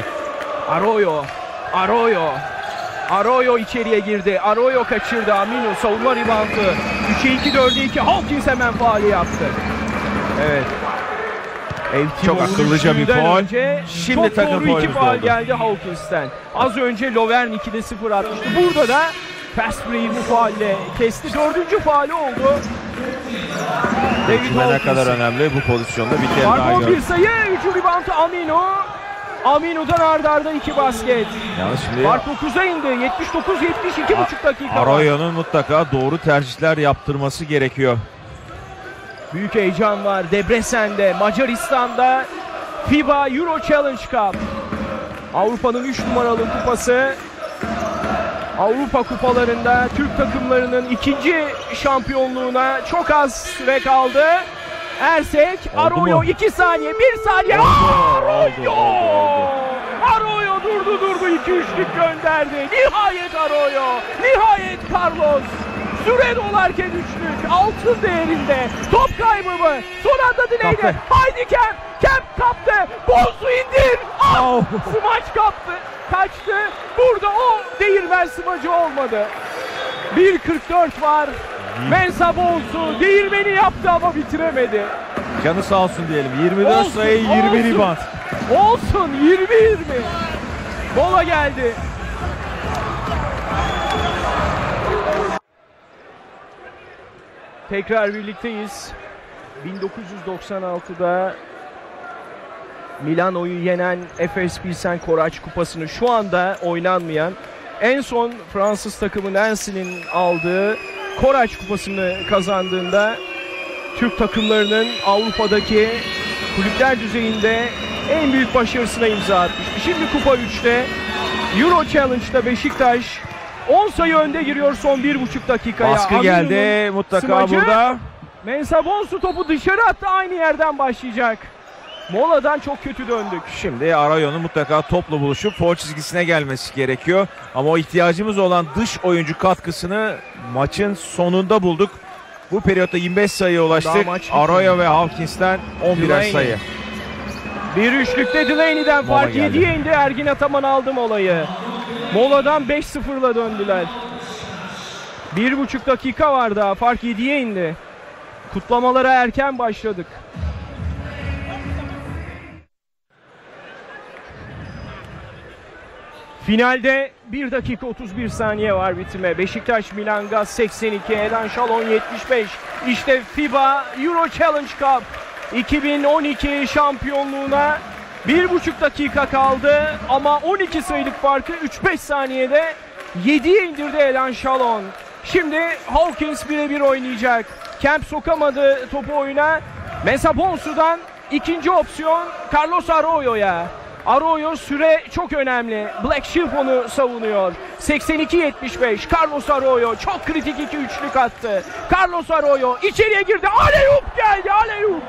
Arroyo içeriye girdi. Arroyo kaçırdı. Aminu savunma reboundu. 3'e 2, 4'e 2. Hawkins hemen faali yaptı. Evet. Çok akıllıca bir faul. Şimdi çok takım doğru 2 faulümüz faul oldu. geldi Hawkins'ten. Az önce Lovern 2'de 0 atmıştı. Burada da Pasbray'i bu faulle kesti. 4. faali oldu. David Hücum ne Hawkins. kadar önemli bu pozisyonda bir kere daha Fark 11 gördük. sayı. Hücum reboundu Aminu. Aminu'dan arda 2 basket. Yalnız şimdi Fark 9'a indi. 79-70 2,5 dakika var. Arroyo'nun mutlaka doğru tercihler yaptırması gerekiyor. Büyük heyecan var. Debrecen'de, Macaristan'da FIBA Euro Challenge Cup. Avrupa'nın 3 numaralı kupası. Avrupa kupalarında Türk takımlarının 2. şampiyonluğuna çok az süre kaldı. Ersek, Arroyo mu? 2 saniye, 1 saniye. Arroyo! Arroyo durdu 2-3'lük gönderdi. Nihayet Arroyo, nihayet Carlos. Süre dolarken üçlük, altın değerinde. Top kaybı mı? Son anda Delaney. Kaptı. Haydi Kemp kaptı. Bonsu indir. Smaç kaptı. Kaçtı. Burada o değirmen smacı olmadı. 1.44 var. Mensah Bonsu değirmeni yaptı ama bitiremedi. Canı sağ olsun diyelim. 24 Olsun, sayı, 20 olsun. rebound. Olsun 20-20. Mola geldi. Tekrar birlikteyiz. 1996'da Milano'yu yenen Efes Pilsen Koraç Kupası'nı şu anda oynanmayan en son Fransız takımı Nancy'nin aldığı Koraç Kupası'nı kazandığında Türk takımlarının Avrupa'daki kulüpler düzeyinde en büyük başarısına imza atmıştı. Şimdi Kupa 3'te Euro Challenge'da Beşiktaş 10 sayı önde giriyor son 1,5 dakikaya. Baskı Aminu'nun geldi mutlaka smacı. burada. Mensah Bonsu topu dışarı attı, aynı yerden başlayacak. Moladan çok kötü döndük. Şimdi Arroyo'nun mutlaka topla buluşup foul çizgisine gelmesi gerekiyor. Ama o ihtiyacımız olan dış oyuncu katkısını maçın sonunda bulduk. Bu periyotta 25 sayıya ulaştık. Daha maç bitmedi. Arroyo ve Hawkins'ten 11'er Delaney. sayı. Bir üçlükte Delaney'den Mola fark geldi. 7'ye indi. Ergin Ataman aldı molayı. Moladan 5-0'la döndüler. 1,5 dakika var daha. Fark 7'ye indi. Kutlamalara erken başladık. Finalde 1 dakika 31 saniye var bitime. Beşiktaş Milan Gaz 82, Elan Şalon 75. İşte FIBA Euro Challenge Cup 2012 şampiyonluğuna 1,5 dakika kaldı ama 12 sayılık farkı 3-5 saniyede 7'ye indirdi Elan Şalon. Şimdi Hawkins birebir oynayacak. Kemp sokamadı topu oyuna. Mensah Bonsu'dan ikinci opsiyon Carlos Arroyo'ya. Arroyo süre çok önemli. Black Sheep onu savunuyor. 82-75. Carlos Arroyo çok kritik 2 üçlük attı. Carlos Arroyo içeriye girdi. Aleyup geldi. Aleyup.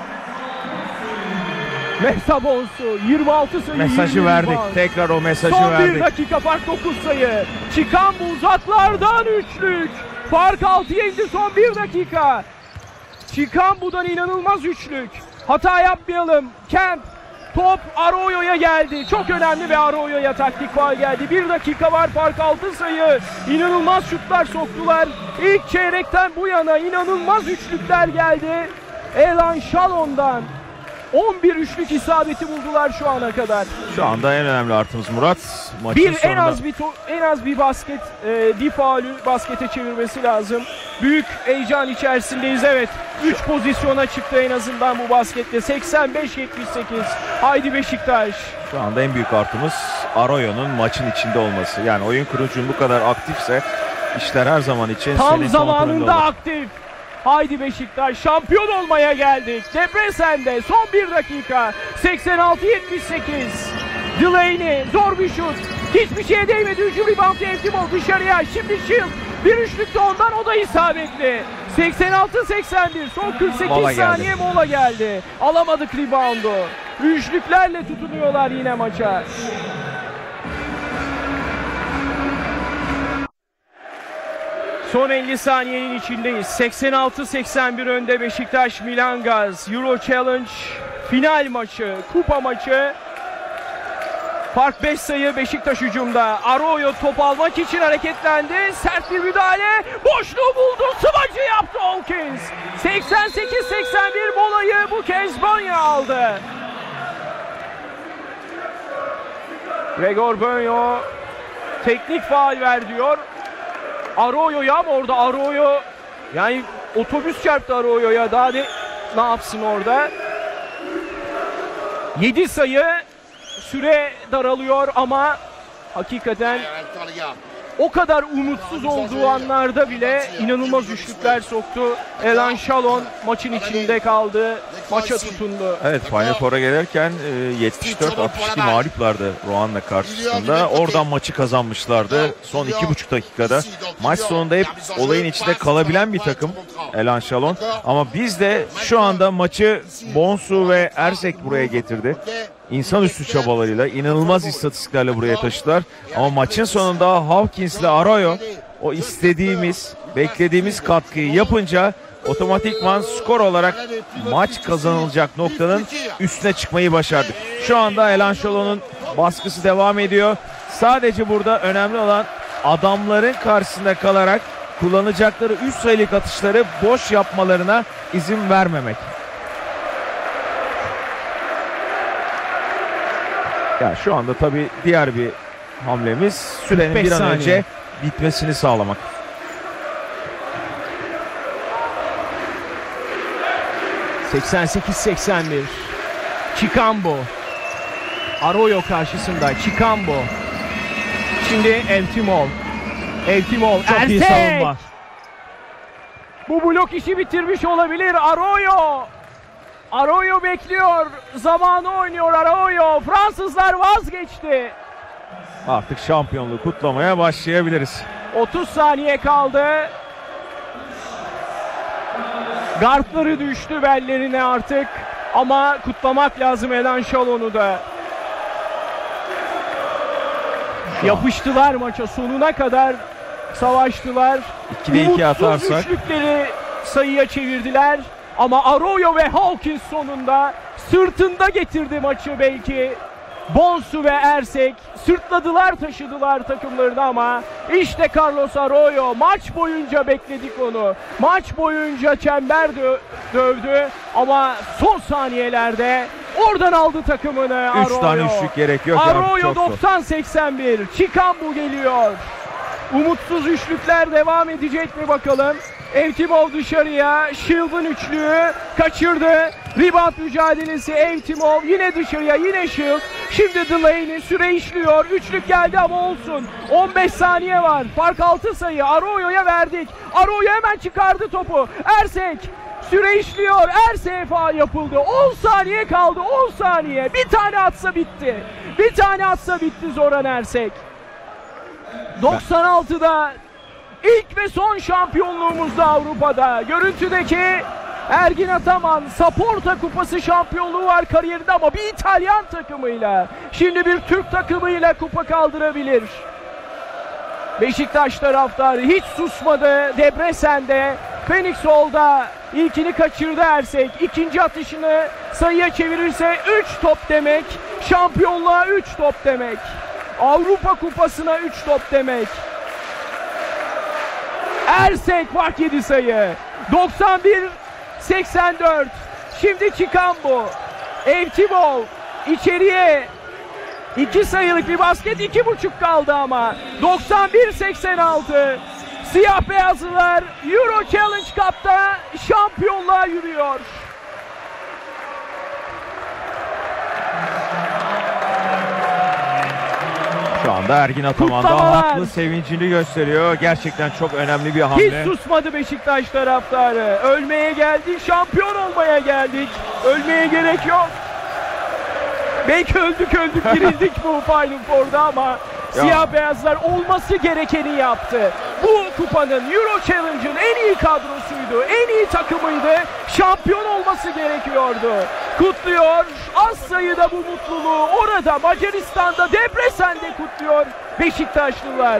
Mensah Bonsu 26 sayı. Mesajı verdik. Tekrar o mesajı Son verdik. 1 dakika fark 9 sayı. Çıkan bu uzaklardan üçlük. Fark 6'ya indi son 1 dakika. Çıkan budan inanılmaz üçlük. Hata yapmayalım. Kemp. Top Arroyo'ya geldi. Çok önemli ve Arroyo'ya taktik faul geldi. 1 dakika var, fark 6 sayı. İnanılmaz şutlar soktular. İlk çeyrekten bu yana inanılmaz üçlükler geldi. Elan Şalon'dan 11 üçlük isabeti buldular şu ana kadar. Şu anda en önemli artımız Murat. Maçın sonunda... en az bir basket faulü baskete çevirmesi lazım. Büyük heyecan içerisindeyiz. Evet. 3 pozisyona çıktı en azından bu baskette. 85-78. Haydi Beşiktaş. Şu anda en büyük artımız Arroyo'nun maçın içinde olması. Yani oyun kurucun bu kadar aktifse işler her zaman için tam senin zamanında aktif. Haydi Beşiktaş, şampiyon olmaya geldik. Debresen'de son 1 dakika. 86-78. Delaney zor bir şut. Hiçbir şeye değmedi. Hücum reboundu Evtimol dışarıya. Şimdi Shield bir üçlük de ondan, o da isabetli. 86-81. Son 48 saniye mola geldi. Alamadık reboundu. Üçlüklerle tutunuyorlar yine maça. Son 50 saniyenin içindeyiz. 86-81 önde Beşiktaş Milan Gaz. Euro Challenge final maçı, kupa maçı. Fark 5 sayı Beşiktaş hücumda. Arroyo top almak için hareketlendi. Sert bir müdahale. Boşluğu buldu. Sıvacı yaptı Hawkins. 88-81 molayı bu kez Banya aldı. Gregor Bönyo teknik faul ver diyor. Arroyo'ya, ama orada Arroyo yani otobüs çarptı Arroyo'ya. Daha ne yapsın orada? 7 sayı, süre daralıyor ama hakikaten o kadar umutsuz olduğu anlarda bile inanılmaz üçlükler soktu. Elan Şalon maçın içinde kaldı. Maça tutundu. Evet, Final Four'a gelirken 74-62 mağluplardı Roan'la karşısında. Oradan maçı kazanmışlardı son 2,5 dakikada. Maç sonunda hep olayın içinde kalabilen bir takım Elan Şalon. Ama biz de şu anda maçı Bonsu ve Ersek buraya getirdi. İnsanüstü çabalarıyla, inanılmaz istatistiklerle buraya taşıdılar. Ama maçın sonunda Hawkins ile Arroyo o istediğimiz, beklediğimiz katkıyı yapınca otomatikman skor olarak maç kazanılacak noktanın üstüne çıkmayı başardık. Şu anda Elan Şalon'un baskısı devam ediyor. Sadece burada önemli olan adamların karşısında kalarak kullanacakları 3 sayılık atışları boş yapmalarına izin vermemek. Ya şu anda tabii diğer bir hamlemiz sürenin bir an önce bitmesini sağlamak. ...88-81... Chikambo... Arroyo karşısında Chikambo... Şimdi Evtimol... Çok iyi savunma. Bu blok işi bitirmiş olabilir. Arroyo bekliyor. Zamanı oynuyor Arroyo. Fransızlar vazgeçti. Artık şampiyonluğu kutlamaya başlayabiliriz. 30 saniye kaldı. Gardları düştü bellerine artık. Ama kutlamak lazım Elan Şalon'u da. Yapıştılar maça, sonuna kadar savaştılar. 2'de 2 atarsak. Üçlükleri sayıya çevirdiler. Ama Arroyo ve Hawkins sonunda sırtında getirdi maçı belki. Bonsu ve Ersek sırtladılar taşıdılar takımlarını ama işte Carlos Arroyo maç boyunca bekledik onu. Maç boyunca çember dövdü ama son saniyelerde oradan aldı takımını Arroyo. 3 tane üçlük gerek yok. Arroyo 90-81. Chikambu geliyor. Umutsuz üçlükler devam edecek mi bakalım? Evtimov dışarıya. Shield'ın üçlüğü kaçırdı. Rebound mücadelesi Evtimov. Yine dışarıya, yine Shield. Şimdi Delaney süre işliyor. Üçlük geldi ama olsun. 15 saniye var. Fark 6 sayı. Arroyo'ya verdik. Arroyo hemen çıkardı topu. Ersek. Süre işliyor. Ersek'e faul yapıldı. 10 saniye kaldı. 10 saniye. Bir tane atsa bitti. Bir tane atsa bitti Zoran Ersek. 96'da ilk ve son şampiyonluğumuzda Avrupa'da. Görüntüdeki Ergin Ataman Saporta Kupası şampiyonluğu var kariyerinde ama bir İtalyan takımıyla, şimdi bir Türk takımıyla kupa kaldırabilir. Beşiktaş taraftarı hiç susmadı. Debresen'de, Phoenix Hall'da ilkini kaçırdı Ersek. İkinci atışını sayıya çevirirse 3 top demek. Şampiyonluğa 3 top demek. Avrupa Kupası'na 3 top demek. Ersek fark 7 sayı. 91-84. Şimdi Chikambu. Evtimov içeriye 2 sayılık bir basket, 2,5 kaldı ama. 91-86. Siyah beyazlılar Euro Challenge Cup'ta şampiyonluğa yürüyor. Şu anda Ergin Ataman da haklı sevincini gösteriyor. Gerçekten çok önemli bir hamle. Hiç susmadı Beşiktaş taraftarı. Ölmeye geldik, şampiyon olmaya geldik. Ölmeye gerek yok. Belki öldük girildik bu Final Four'da ama siyah beyazlar olması gerekeni yaptı. Bu kupanın, Euro Challenge'ın en iyi kadrosuydu, en iyi takımıydı. Şampiyon olması gerekiyordu. Kutluyor. Az sayıda bu mutluluğu orada Macaristan'da, Debresen'de kutluyor Beşiktaşlılar.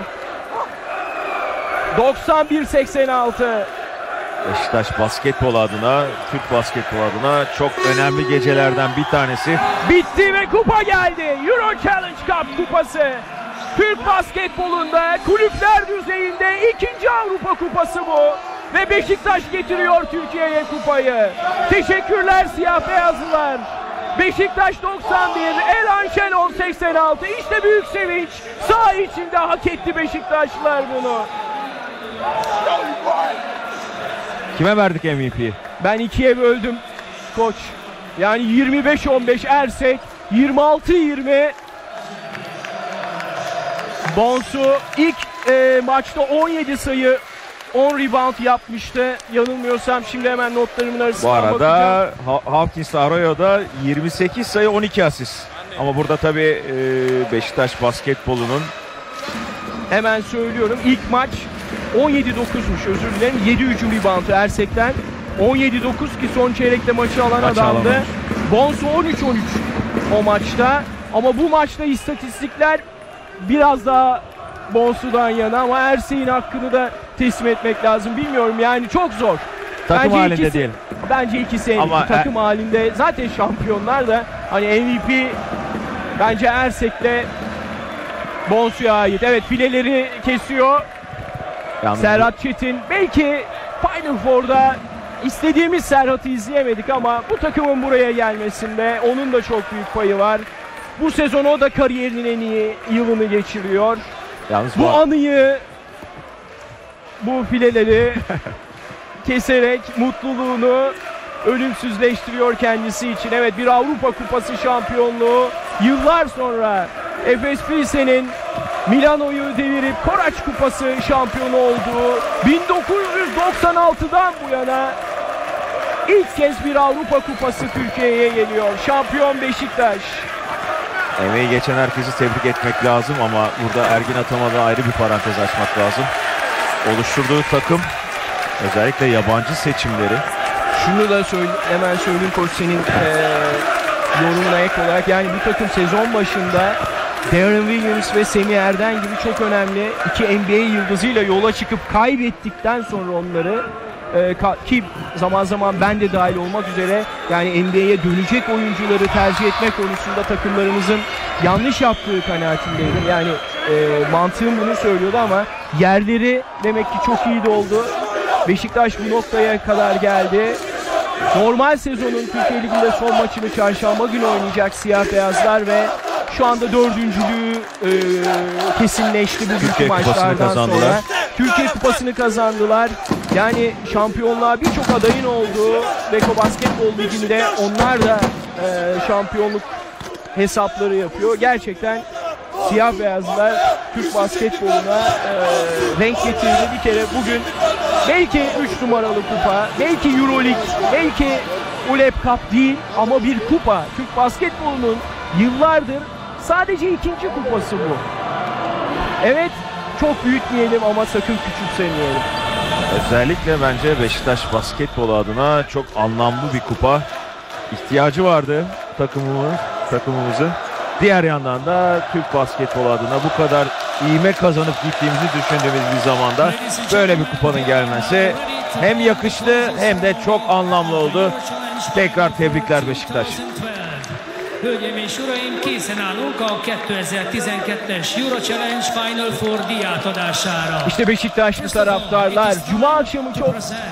91-86. Beşiktaş basketbol adına, Türk basketbol adına çok önemli gecelerden bir tanesi. Bitti ve kupa geldi. Euro Challenge Cup kupası. Türk basketbolunda kulüpler düzeyinde ikinci Avrupa kupası bu. Ve Beşiktaş getiriyor Türkiye'ye kupayı. Teşekkürler siyah beyazlılar. Beşiktaş 91, Elan Şenol 86. İşte büyük sevinç. Saha içinde hak etti Beşiktaşlılar bunu. Kime verdik MVP'yi? Ben ikiye böldüm koç. Yani 25-15 Ersek, 26-20 Bonsu. İlk maçta 17 sayı, 10 rebound yapmıştı. Yanılmıyorsam şimdi hemen notlarımın arasından bakacağım. Bu arada Hawkins Arroyo'da 28 sayı 12 asist. Ama burada tabii Beşiktaş basketbolunun, hemen söylüyorum, ilk maç 17-9'muş, özür dilerim. 7 hücum reboundu Ersek'ten. 17-9 ki son çeyrekte maçı alan adamdı. Bonsu 13-13 o maçta. Ama bu maçta istatistikler biraz daha Bonsu'dan yana ama Ersek'in hakkını da teslim etmek lazım. Bilmiyorum yani, çok zor. Takım bence halinde değil. Bence ikisi en iyi. Takım halinde zaten şampiyonlar da, hani MVP bence Ersek'le Bonsu'ya ait. Evet, fileleri kesiyor. Yalnız Serhat Çetin. Belki Final Four'da istediğimiz Serhat'ı izleyemedik ama bu takımın buraya gelmesinde onun da çok büyük payı var. Bu sezon o da kariyerinin en iyi yılını geçiriyor. Yalnız bu anıyı, bu fileleri keserek mutluluğunu ölümsüzleştiriyor kendisi için. Evet, bir Avrupa Kupası şampiyonluğu. Yıllar sonra Efes Pilsen'in Milano'yu devirip Koraç Kupası şampiyonu olduğu 1996'dan bu yana ilk kez bir Avrupa Kupası Türkiye'ye geliyor. Şampiyon Beşiktaş. Emeği geçen herkesi tebrik etmek lazım ama burada Ergin Ataman'a ayrı bir parantez açmak lazım. Oluşturduğu takım, özellikle yabancı seçimleri. Şunu da hemen söyleyeyim koç, senin yorumuna ek olarak, yani bu takım sezon başında Deron Williams ve Semih Erden gibi çok önemli iki NBA yıldızıyla yola çıkıp kaybettikten sonra onları Ki zaman zaman ben de dahil olmak üzere yani NBA'ye dönecek oyuncuları tercih etme konusunda takımlarımızın yanlış yaptığı kanaatindeydim. Yani mantığım bunu söylüyordu ama yerleri demek ki çok iyi doldu. Beşiktaş bu noktaya kadar geldi. Normal sezonun Türkiye Ligi'nde son maçını çarşamba günü oynayacak siyah beyazlar ve şu anda dördüncülüğü kesinleşti bugünkü Türkiye maçlardan Kupası'nı sonra. Türkiye Kupası'nı kazandılar. Yani şampiyonluğa birçok adayın olduğu Beko Basketbol Ligi'nde onlar da şampiyonluk hesapları yapıyor. Gerçekten siyah beyazlar Türk basketboluna renk getirdi. Bir kere bugün belki 3 numaralı kupa, belki Euroleague, belki ULEB Cup değil ama bir kupa. Türk basketbolunun yıllardır sadece ikinci kupası bu. Evet, çok büyütmeyelim ama sakın küçümsemeyelim. Özellikle bence Beşiktaş basketbolu adına çok anlamlı bir kupa ihtiyacı vardı takımımızın. Diğer yandan da Türk basketbolu adına bu kadar ivme kazanıp gittiğimizi düşündüğümüz bir zamanda böyle bir kupanın gelmesi hem yakıştı hem de çok anlamlı oldu. Tekrar tebrikler Beşiktaş. Hölgyeim és Uraim, készen állunk a 2012-es Euro Challenge Final Four díjátadására. İşte Beşiktaşlı taraftarlar Cuma akşamı çok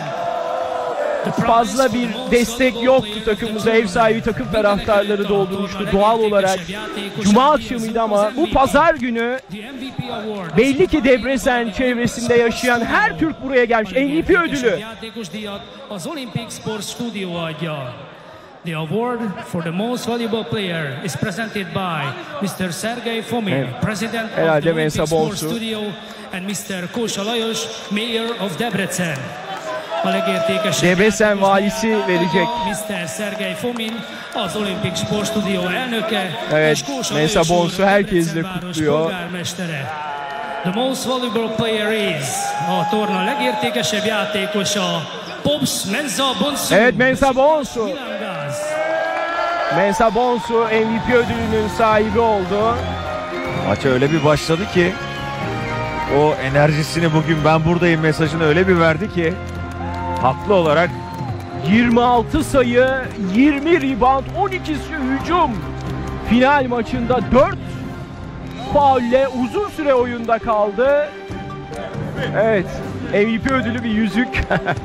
fazla bir destek yoktu takımımıza. Ev sahibi takım taraftarları doldurmuştu doğal olarak. Cuma akşamıydı ama bu pazar günü belli ki Debrecen çevresinde yaşayan her Türk buraya gelmiş. MVP ödülü. Az Olympic Sports Studio adja. The award for the most valuable player is presented by Mr. Sergey Fomin, President of the Olympic Sports Studio, and Mr. Kósa Lajos, Mayor of Debrecen. Debrecen valisi verecek. Mr. Sergey Fomin, az Olympic Sports Studio elnöke. Evet, Mensa Bonsu herkesle kutluyor. The most valuable player is a torna legértékesebb játékosa, Pops Mensa Bonsu. Evet, Mensa Bonsu. Mensa Bonsu MVP ödülünün sahibi oldu. Maça öyle bir başladı ki o enerjisini bugün ben buradayım mesajını öyle bir verdi ki haklı olarak 26 sayı, 20 rebound, 12'si hücum. Final maçında 4 faulle uzun süre oyunda kaldı. Evet, MVP ödülü bir yüzük.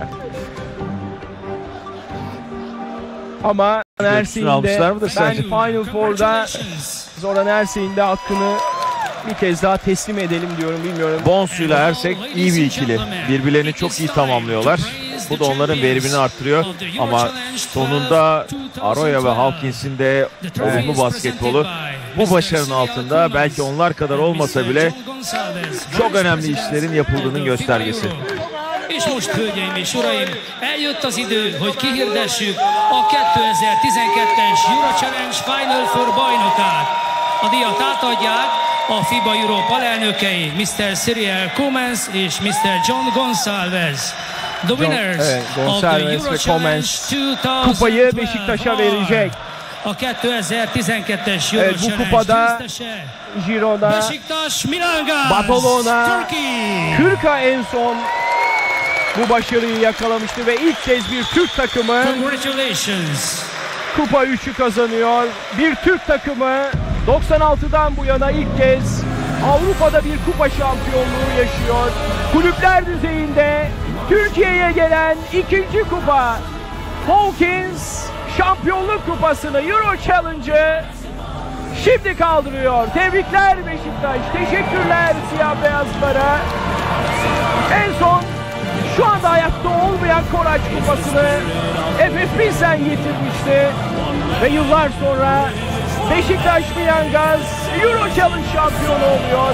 Ama Ersin'de ben Final Four'da Zoran Ersin'in de hakkını bir kez daha teslim edelim diyorum, bilmiyorum. Bonsu ile Ersek iyi bir ikili. Birbirlerini çok iyi tamamlıyorlar. Bu da onların verimini arttırıyor. Ama sonunda Arroyo ve Hawkins'in de olumlu basketbolu bu başarının altında belki onlar kadar olmasa bile çok önemli işlerin yapıldığının göstergesi. És most, hölgyeim és uraim, eljött az idő, hogy kihirdessük a 2012-es Euro Challenge Final Four bajnokát. A díjat átadják a FIBA Europe alelnökei, Mr. Cyril Comens és Mr. John Gonsalves. The winners of the Euro Challenge 2012 kupayı Beşiktaş'a verecek. a 2012-es Euro Evet, bu Challenge kupada győztese Girona, Beşiktaş Milangaz, Badalona, Turkey. Kırka en son bu başarıyı yakalamıştı ve ilk kez bir Türk takımı Congratulations. Kupa 3'ü kazanıyor. Bir Türk takımı 96'dan bu yana ilk kez Avrupa'da bir kupa şampiyonluğu yaşıyor. Kulüpler düzeyinde Türkiye'ye gelen ikinci kupa, Hawkins Şampiyonluk Kupası'nı, Euro Challenge'ı şimdi kaldırıyor. Tebrikler Beşiktaş. Teşekkürler siyah beyazlara. En son şu anda hayatta olmayan Koraç Kupası'nı Efes Pilsen getirmişti. Ve yıllar sonra Beşiktaş Milangaz Euro Challenge şampiyonu oluyor.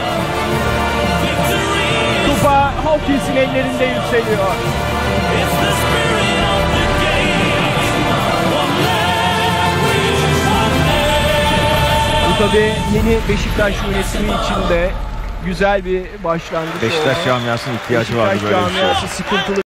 Kupa Hawkins'in ellerinde yükseliyor. Bu tabii yeni Beşiktaş yönetimi için de güzel bir başlangıç. Beşiktaş camiasının ihtiyacı vardı böyle bir şey. Beşiktaş camiası sıkıntılı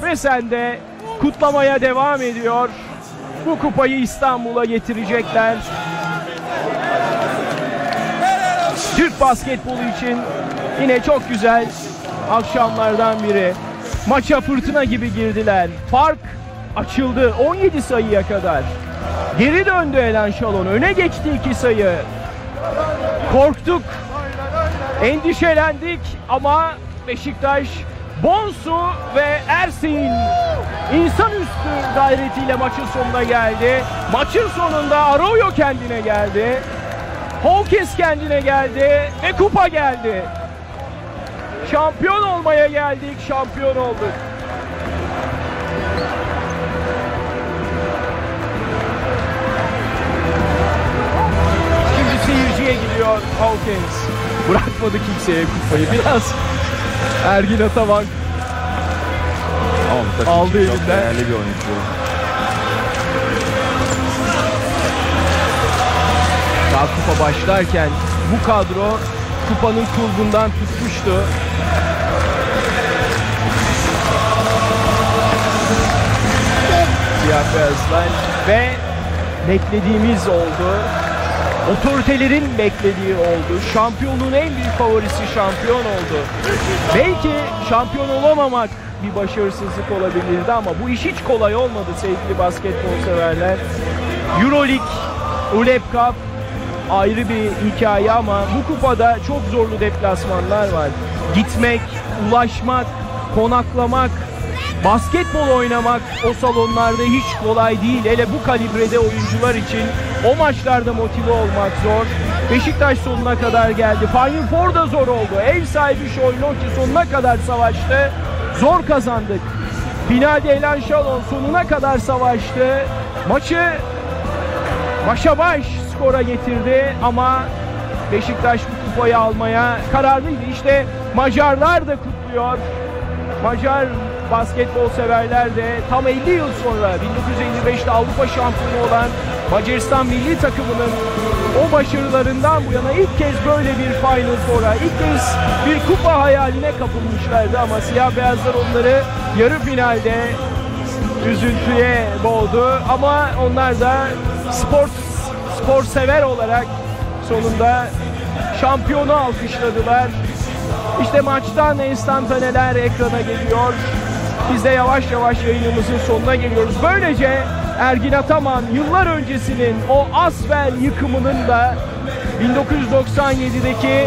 Expressen de kutlamaya devam ediyor. Bu kupayı İstanbul'a getirecekler. Türk basketbolu için yine çok güzel akşamlardan biri. Maça fırtına gibi girdiler. Fark açıldı 17 sayıya kadar. Geri döndü Elan Şalon. Öne geçti 2 sayı. Korktuk, endişelendik ama Beşiktaş Bonsu ve Ersin insanüstü gayretiyle maçın sonuna geldi. Maçın sonunda Arroyo kendine geldi. Hawkins kendine geldi ve kupa geldi. Şampiyon olmaya geldik, şampiyon olduk. Şimdi seyirciye gidiyor Hawkins. Bırakmadı kimseye kupayı. Biraz Ergin Ataman aldı elinden. Çok değerli bir oyuncu. Daha kupa başlarken bu kadro kupanın kulbundan tutmuştu. Siyah beyazlar ve beklediğimiz oldu. Otoritelerin beklediği oldu. Şampiyonluğun en büyük favorisi şampiyon oldu. Belki şampiyon olamamak bir başarısızlık olabilirdi ama bu iş hiç kolay olmadı sevgili basketbol severler. Euroleague, ULEB Cup ayrı bir hikaye ama bu kupada çok zorlu deplasmanlar var. Gitmek, ulaşmak, konaklamak, basketbol oynamak o salonlarda hiç kolay değil. Hele bu kalibrede oyuncular için o maçlarda motive olmak zor. Beşiktaş sonuna kadar geldi. Final Four da zor oldu. Ev sahibi Şoynoki sonuna kadar savaştı. Zor kazandık. Finalde Elan Şalon sonuna kadar savaştı. Maçı başa baş skora getirdi ama Beşiktaş bu kupayı almaya kararlıydı. İşte Macarlar da kutluyor. Macar basketbol severler de tam 50 yıl sonra 1955'te Avrupa şampiyonu olan Macaristan milli takımının o başarılarından bu yana ilk kez böyle bir Final Four'a, ilk kez bir kupa hayaline kapılmışlardı ama siyah beyazlar onları yarı finalde üzüntüye boğdu ama onlar da spor sever olarak sonunda şampiyonu alkışladılar. İşte maçtan enstantaneler ekrana geliyor. Biz de yavaş yavaş yayınımızın sonuna geliyoruz. Böylece Ergin Ataman yıllar öncesinin o Asvel yıkımının da 1997'deki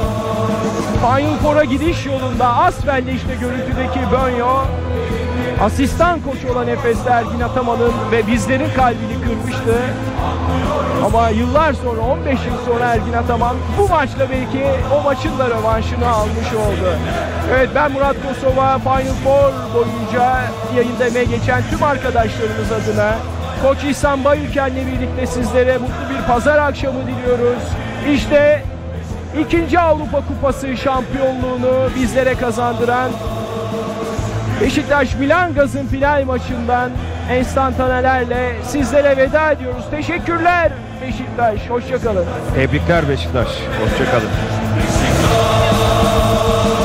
Final Four'a gidiş yolunda Asvel'de işte görüntüdeki Bönyo asistan koç olan Efes'te Ergin Ataman'ın ve bizlerin kalbini kırmıştı. Ama yıllar sonra 15 yıl sonra Ergin Ataman bu maçla belki o maçın da rövanşını almış oldu. Evet, ben Murat Kosova, Final Four boyunca yayında emeği geçen tüm arkadaşlarımız adına Koç İhsan Bayülken'le birlikte sizlere mutlu bir pazar akşamı diliyoruz. İşte 2. Avrupa Kupası şampiyonluğunu bizlere kazandıran Beşiktaş Milan Gaz'ın final maçından enstantanelerle sizlere veda ediyoruz. Teşekkürler Beşiktaş. Hoşça kalın. Tebrikler Beşiktaş. Hoşça kalın.